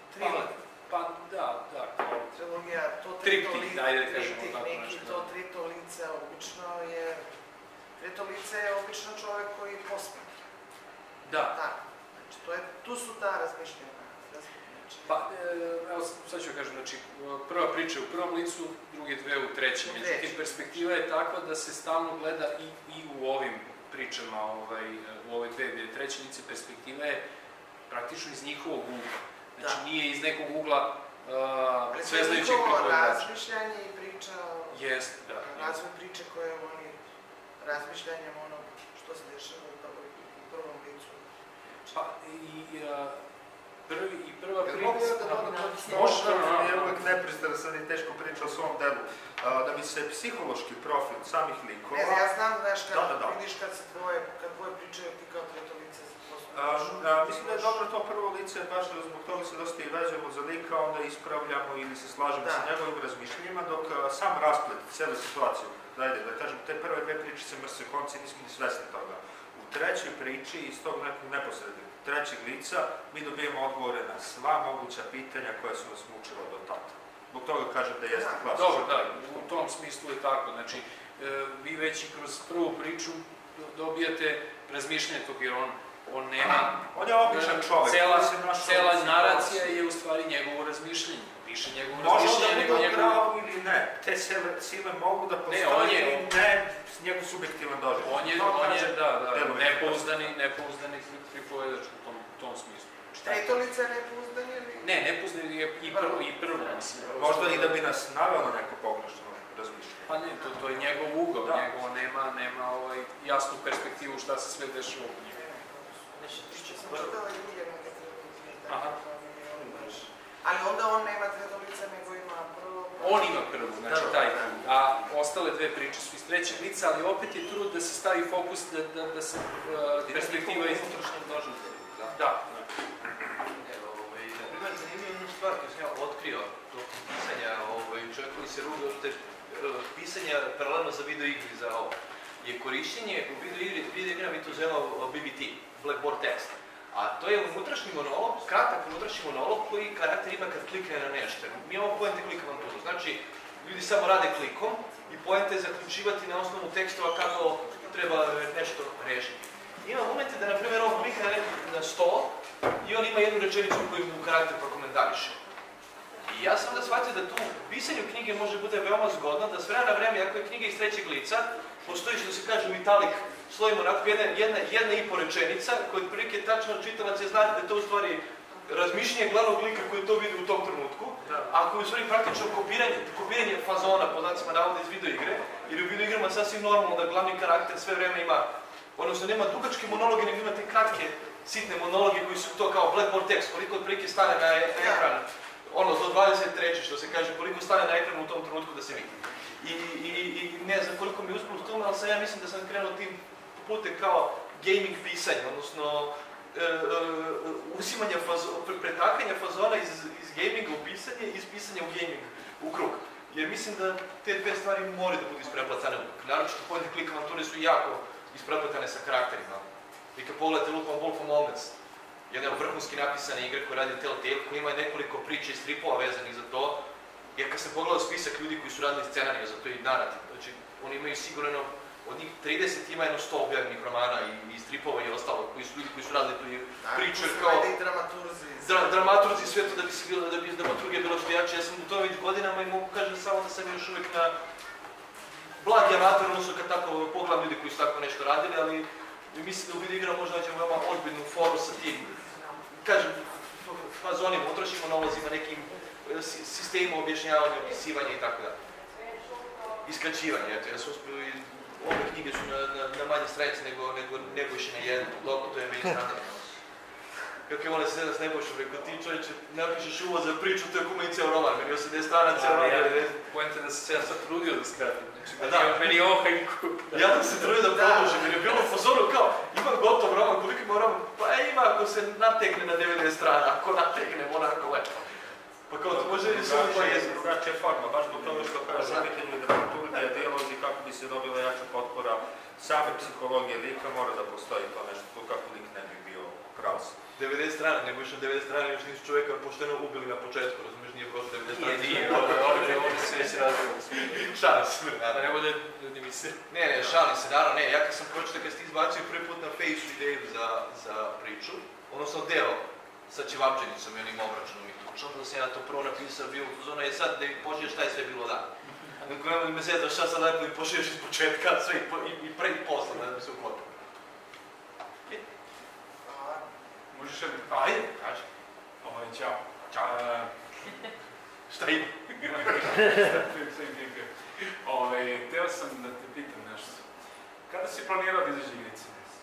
tri, Pa, pa da, da. kao- trilogija, to trito Triptih, lice, ajde da kažemo triptih tako neki, nešto, to da. trito lice obično je, trito lice je obično čovjek koji posmije. Da. Da, znači to je, tu su ta razmišljanja. Znači, Pa, e, evo sad ću kažem, znači, prva priča je u prvom licu, druge dve u trećem. U Međutim, trećem. perspektiva je takva da se stalno gleda i, i u ovim pričama, ovaj, u ove dve, gde je treće lice perspektiva je praktično iz njihovog ugla. Znači, Da. nije iz nekog ugla uh, ali to je sveznajućeg njihovo pripovedača. razmišljanje i priča, Jest, da. jest. razvoj priče koje oni razmišljanjem ono što se dešava u prvoj- u prvom licu. Pa, i, a, prvi, i prva Jel priča... mogu ja da dodam nešto? Može, Možda naravno. mi je uvek nepristrasan i teško priča o svom delu. A, Da bi se psihološki profil samih likova... Ne znam, ja znam, znaš, kad Da, da, da. vidiš kad se dvoje, kad dvoje pričaju ti kao treto lice, A, a, mislim da je dobro to prvo lice, baš zbog toga se dosta i vežemo za lika, onda ispravljamo ili se slažemo Da. sa njegovim razmišljenjima, dok a, sam rasplet, cijelu situaciju, dajde, da kažem, te prve dve priče se mrse konci, nismo ni svesni toga. U trećoj priči, iz tog nekog neposrednog trećeg lica, mi dobijemo odgovore na sva moguća pitanja koja su nas mučila do tada. Zbog toga kažem da jeste Da. klasičan. Dobro, da, u tom smislu je tako. Znači, e, vi već i kroz prvu priču dobijate razmišljanje tog, jer on, on nema... On je običan čovek. Cela, koji se našao cela u naracija situaciji. je u stvari njegovo razmišljanje. Piše njegovo Može razmišljanje, da nego bude njegovo... pravo ili ne. Te sile, sile mogu da postoje on je- ili ne, njegov subjektivan doživljaj. On je, To on je, kažem, da, da, deluje. nepouzdani, nepouzdani pripovedač u tom, u tom smislu. Šta je? treto lice je nepouzdanje ili... Ne, nepouzdani je i prvo, i prvo, mislim. Možda i da bi nas naveo na neko pogrešno razmišljanje. Pa ne, to, to je njegov ugao, Da. njegov nema, nema ovaj, jasnu perspektivu šta se sve dešava oko njega. Što sam čitala i druge neke trilogije, Aha. tako da mi je ono baš... Ali onda on nema treto lice, nego ima prvo... On ima prvu, znači Da, da. taj put, a ostale dve priče su iz trećeg lica, ali opet je trud da se stavi fokus, da, da, da se uh, perspektiva iz... unutrašnjem doživljaju, da. Da, Evo, ovaj, na primjer, zanimljiva jedna stvar koju sam ja otkrio tokom pisanja, ovaj, čovjek koji se ruga od te, eh, pisanja paralelno za video igri za ovo, je korištenje u video igri, video igra mi to zovemo B B T, Blackboard Text. A to je unutrašnji monolog, kratak unutrašnji monolog koji karakter ima kad klikne na nešto. Mi imamo poente klik avanturu, znači ljudi samo rade klikom i poente je zaključivati na osnovu tekstova kako treba nešto rešiti. Ima momente da, na primjer, on klikne na sto i on ima jednu rečenicu koju mu karakter prokomentariše. I ja sam da shvatio da tu u pisanju knjige može bude veoma zgodno, da s vremena na vreme, ako je knjiga iz trećeg lica, postoji što se kaže u italik, slovimo onako jedna, jedna, jedna i po rečenica, koja otprilike tačno čitalac je znati da je to u stvari razmišljanje glavnog lika koji to vidi u tom trenutku, a koji je u stvari praktično kopiranje, kopiranje fazona, po znacima navoda iz video igre, jer u video igrama sasvim normalno da glavni karakter sve vreme ima, odnosno nema dugačke monologe, nego ima te kratke, sitne monologe koji su to kao blackboard text, koliko otprilike stane na e- ekran, ono do dvadeset treće što se kaže, koliko stane na ekranu u tom trenutku da se vidi. I, i, i ne znam koliko mi je uspelo u tome, ali sam ja mislim da sam krenuo tim putem kao gaming pisanje, odnosno e, e, uzimanja fazo, pretakanja fazona iz, iz gaminga u pisanje i iz pisanja u gaming u krug. Jer mislim da te dve stvari moraju da budu ispreplatane u krug. Naročito point and click avanture su jako ispreplatane sa karakterima. Vi kad pogledate lupam Wolf of Moments, jedna vrhunski napisana igra koja radi Telltale, koja ima nekoliko priča i stripova vezanih za to, jer kad sam pogledao spisak ljudi koji su radili scenarije za to i narativ, znači oni imaju sigurno od njih trideset ima jedno sto objavljenih romana i, i stripova i ostalo, koji su ljudi koji su radili tu priču, jer kao i dramaturzi. dra, dramaturzi sve to da bi se bilo, da bi dramaturgija bila što jače. Ja sam u to već godinama i mogu kažem samo da sam još uvijek na blagi amator, odnosno kad tako pogledam ljudi koji su tako nešto radili, ali mislim da u video igra možda nađemo veoma ozbiljnu foru sa tim, kažem, fazonima, utrošimo monolozima, nekim sistemima objašnjavanja, opisivanja i tako da. Iskraćivanje, eto, ja sam uspio i ove knjige su na, na, na manje stranice nego, nego Nebojše na jednu, dok to je meni strane. Kako je ona se sada s Nebojšom, rekao ti čovječe, napišeš uvod za priču, to je kuma i ceo roman, meni osamdeset strana, ceo roman. Pojente da se ja sad trudio da skratim, znači Da. meni je ovo hajku. Ja sam se trudio da produžim, jer je bilo u fazoru kao, imam gotov roman, koliko ima roman? Pa ima ako se natekne na devedeset strana, ako natekne, onako lepo. Pa kao to može i samo pa jezik. Drugačija forma, baš zbog toga što kaže Da. pitanje dramaturgija, dijalozi, kako bi se dobila jača potpora same psihologije lika, mora da postoji to nešto, to kako lik ne bi bio prav. devedeset strana, nego više devedeset strana još nisu čovjeka pošteno ubili na početku, razumiješ, nije prošlo devedeset strana. Nije, nije, ovdje ovdje se već razvijelo. Šalim se, Da ne bude ljudi misle. Ne, ne, šalim se, naravno, ne, ja kad sam pročitao, kad ste izbacio prvi put na Fejsu ideju za, za priču, odnosno deo sa Čevapčenicom i onim obračunom i tučom, onda sam ja to prvo napisao, bio u zonu, je sad da mi pošliješ šta je sve bilo dan. Neko nema me zeta šta sad da mi pošliješ iz početka, sve i, i, i pre i posle, da mi se uklopio. Možeš jedno? Ajde, kaži. Ovo je čao. Ćao. Šta ima? Ove, teo sam da te pitam nešto. Kada si planirao da izađe igrice?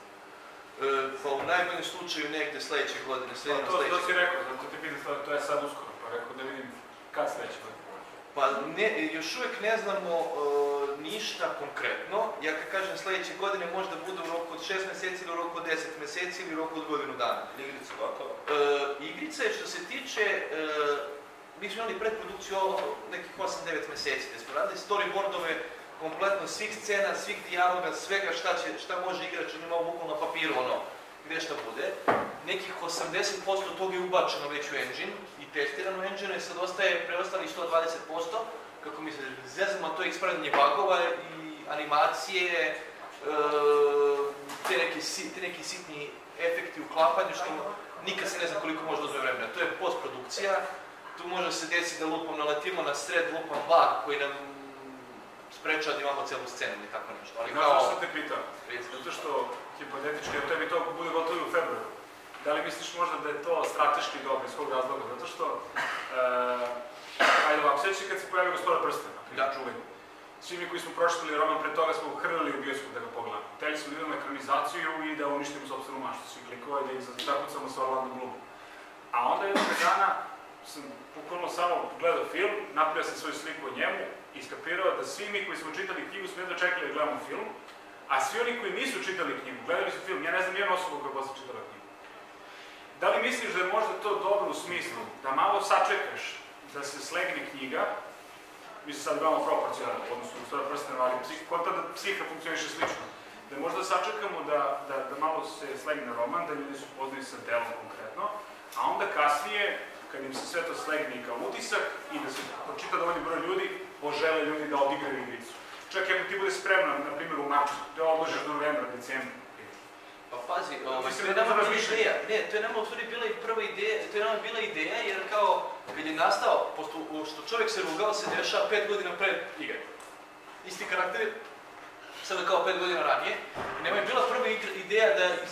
E, pa u najboljem slučaju negde sledeće godine, Pa sredino to, sledeće. to si rekao, zato te pitam, to je sad uskoro, pa rekao da vidim kad sledeće godine. Pa ne, još uvijek ne znamo e, ništa konkretno. Ja kad kažem sledeće godine možda bude u roku od šest mjeseci ili u roku od deset mjeseci ili u roku od godinu dana. Igrica gotova. E, igrica je što se tiče, e, mi smo imali predprodukciju nekih osam devet mjeseci gdje smo radili storyboardove kompletno svih scena, svih dijaloga, svega šta, će, šta može igrač, on imao bukvalno na papiru ono gdje šta bude. Nekih osamdeset posto toga je ubačeno već u engine i testirano u engine, sad ostaje preostali sto dvadeset posto, kako mi se zezamo, to je ispravljanje bugova i animacije, e, te, neki, te neki sitni efekti u klapanju, što nikad se ne zna koliko može uzme vremena. To je postprodukcija, tu može se desiti da lupom naletimo na sred lupom bug koji nam sprečava da imamo celu scenu ili tako nešto. Ali Znaš kao... što sam te pitao? Zato što, hipotetički, od tebi to bude gotovo u februaru. Da li misliš možda da je to strateški dobro iz kog razloga? Zato što, uh, ajde ovako, sveći kad se pojavio Gospodar prstena, da. Čuveni. Svi mi koji smo pročitali roman pre toga smo hrlili u bioskop da ga pogledamo. Hteli smo da idemo ekranizaciju i da uništimo sopstvenu maštu, svi klikova i da ih zakucamo sa Orlando Bloomom. A onda jednog dana sam bukvalno samo gledao film, napravio sam svoju sliku o njemu i iskapirao da svi mi koji smo čitali knjigu smo jedno čekali da gledamo film, a svi oni koji nisu čitali knjigu, gledali su film, ja ne znam jedna osoba koja je posle čitala knjigu. Da li misliš da je možda to dobro u smislu da malo sačekaš da se slegne knjiga, mi se sad gledamo proporcionalno, odnosno Gospodar prstena, ali konta da psiha funkcioniše slično, da možda sačekamo da, da, da malo se slegne roman, da ljudi su upoznani sa delom konkretno, a onda kasnije, kad im se sve to slegne kao utisak i da se pročita dovoljni broj ljudi, požele ljudi da odigraju igricu. Čak i ako ti bude spremno, na primjer u martu, da odložiš do novembra, decembra. Pa pazi, ovaj, to je nama bila ideja, ne, to je nama u stvari bila i prva ideja, to je nama bila ideja jer kao, kad je nastao, posto što čovjek se rugao, se dešava pet godina pred igre. Isti karakter, sada kao pet godina ranije, i nama je bila prva ideja da, e,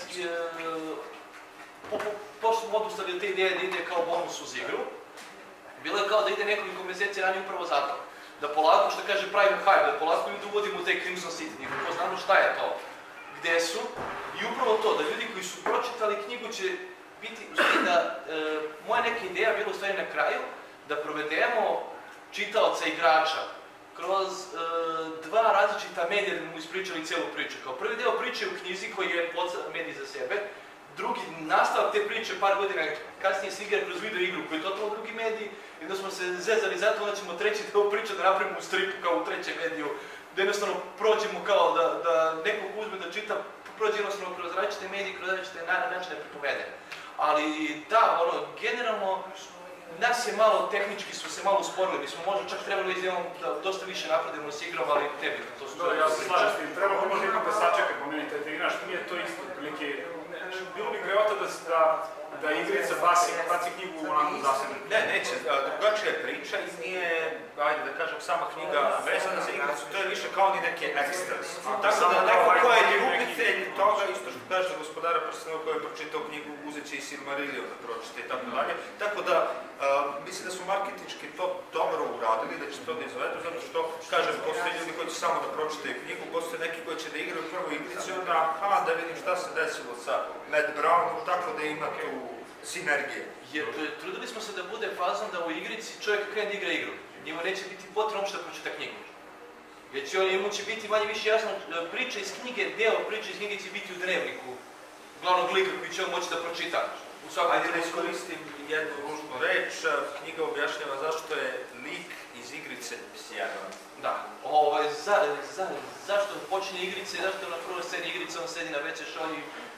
po, po, pošto smo odustali od te ideje da ide kao bonus uz igru, bilo je kao da ide nekoliko mjeseci ranije upravo zato. Da polako, što kaže, pravimo hype, da polako ljudi uvodimo u taj Crimson City, ko znamo šta je to, gde su, i upravo to, da ljudi koji su pročitali knjigu će biti, u stvari da, e, moja neka ideja bila u stvari na kraju, da provedemo čitaoca igrača kroz e, dva različita medija da mu ispričali cijelu priču. Kao prvi deo priče u knjizi koji je medij za sebe, drugi nastavak te priče par godina kasnije se igra kroz video igru koji je totalno drugi medij i da smo se zezali zato da ćemo treći deo priče da napravimo u stripu kao u trećem mediju, da jednostavno prođemo kao da, da nekog uzme da čita, prođe jednostavno kroz različite medije, kroz različite načine pripovede. Ali da, ono, generalno, nas je malo, tehnički smo se malo usporili, mi smo možda čak trebali da imamo da dosta više napredimo s igrom, ali tebi, to su... Da, ja se slažem s tim, treba možda ipak da sačeka po meni taj trinaš, nije to isto, prilike, bilo bi greota da, da, da igrica baci, baci knjigu u onako zasebno. Ne, neće, drugačija je priča i nije, ajde da kažem, sama knjiga vezana za igricu, to je više kao ni neke ekstras. Tako da neko ko je ljubitelj toga, isto što kaže za Gospodara prstena koji je pročitao knjigu, uzet će i Silmarillion da pročite i tako dalje. Tako da, mislim da smo marketinški to dobro uradili, da će to da izvedu, zato što, kažem, postoje ljudi koji će samo da pročitaju knjigu, postoje neki koji će da igraju prvu igricu i onda, aha, da vidim šta se desilo sa Matt Brownom, tako da ima tu sinergije. Jer trudili smo se da bude fazom da u igrici čovjek krene da igra igru. Njima neće biti potrebno što pročita knjigu. Jer će njemu će biti manje više jasno priča iz knjige, deo priče iz knjige će biti u dnevniku glavnog lika koji će on moći da pročita. Ajde da iskoristim jednu ružnu reč, knjiga objašnjava zašto je lik iz igrice sjajan. Da, ovaj, za, za, zašto počinje igrice, zašto na prvoj sceni igrice on sedi na ve ce šolji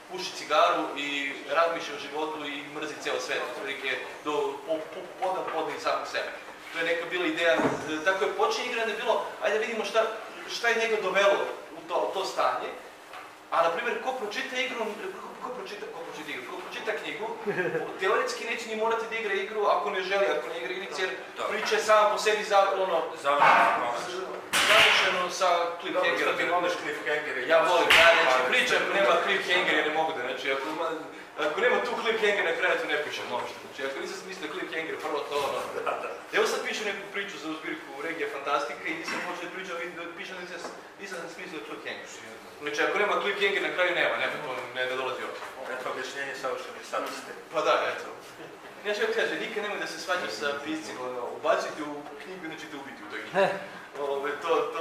puši cigaru i razmišlja o životu i mrzi cijelo svijet, otprilike do poda podni samog sebe. To je neka bila ideja, tako je počinje igra, da je bilo, ajde vidimo šta, šta je njega dovelo u to, u to stanje, a na primjer, ko pročita igru, ko, ko pročita, ko pročita igru, ko pročita knjigu, teoretski neće ni morati da igra igru ako ne želi, ako ne igra igrici, jer priča je sama po sebi za, ono, završeno sa cliffhangerom. Što ti voliš cliffhangere? Ja volim, ja neću pričam, ako nema cliffhanger, ja ne mogu da, znači, ako ima, ako nema tu cliffhanger, na kraju to ne pišem uopšte. Znači, ako nisam smislio cliffhanger, prvo to ono... Evo sad pišem neku priču za uzbirku Regija Fantastika i nisam počeo pričati, pišem, nisam, nisam smislio cliffhanger. Znači, ako nema cliffhanger, na kraju nema, nema, to ne, ne dolazi uopšte. Eto objašnjenje savršenih sadnosti. Pa da, eto. Ja što kaže, nikad nemoj da se svađaš sa piscima, ubaciti u knjigu, znači te ubiti u toj knjigu. Ove, to, to...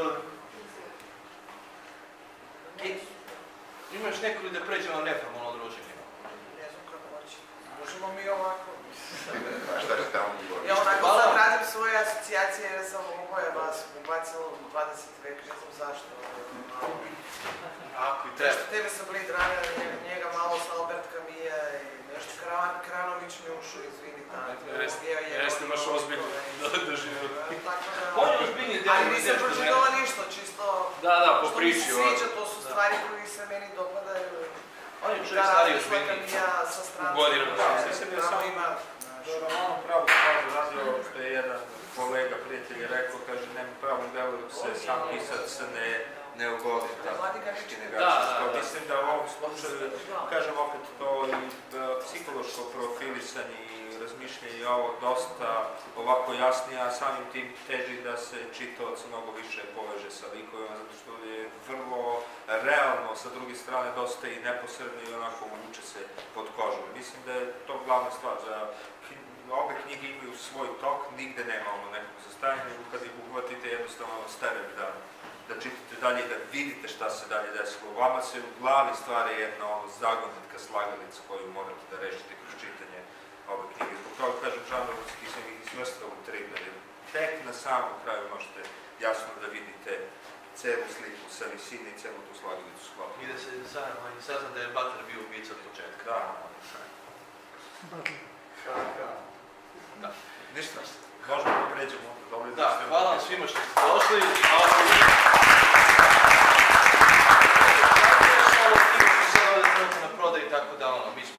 E, imaš neko li da pređemo na neformalno druženje? Ne znam kako hoće. Možemo mi ovako. Šta je tamo govoriti? Ja onako sad radim svoje asocijacije jer sam oboje vas ubacila u dvadeseti vek, ne znam zašto. Ako i treba. Nešto tebe sam bili draga, njega malo sa Albert Camus i nešto Kranović mi ušao, izvini. Jeste baš ozbiljno doživio. On je ozbiljni deo. Ali nisam pročitala ništa, čisto Da, da, po priči. što mi se sviđa, to su stvari koji se meni dopadaju. On je čovjek stariji ozbiljni. Da različna Camusa sa stranca. Godinu. Mislim da je samo ima ono pravu stvar radio što je jedan kolega, prijatelj je rekao, kaže, nema pravog dela dok se sam pisac ne, ne ogodi. Mislim da u ovom slučaju, kažem opet to i psihološko profilisanje i razmišljanje i ovo dosta ovako jasnije, a samim tim teži da se čitalac mnogo više poveže sa likovima, zato što je vrlo realno, sa druge strane dosta i neposredno i onako uvuče se pod kožom. Mislim da je to glavna stvar, da obe knjige imaju svoj tok, nigde nema ono nekog zastajanja, nego kad ih uhvatite jednostavno sterem da, da čitate dalje i da vidite šta se dalje desilo. Vama se u glavi stvara jedna ono zagonetna slagalica koju morate da rešite kroz čitanje ove knjige. Zbog toga kažem, žanrovski sam ih izvrstao u trigger, jer tek na samom kraju možete jasno da vidite celu sliku sa visine i celu tu slagalicu sklopu. I da se sazna da je Butler bio ubica od početka. Da. Da. Ništa, možemo da pređemo. Da, hvala svima što ste došli.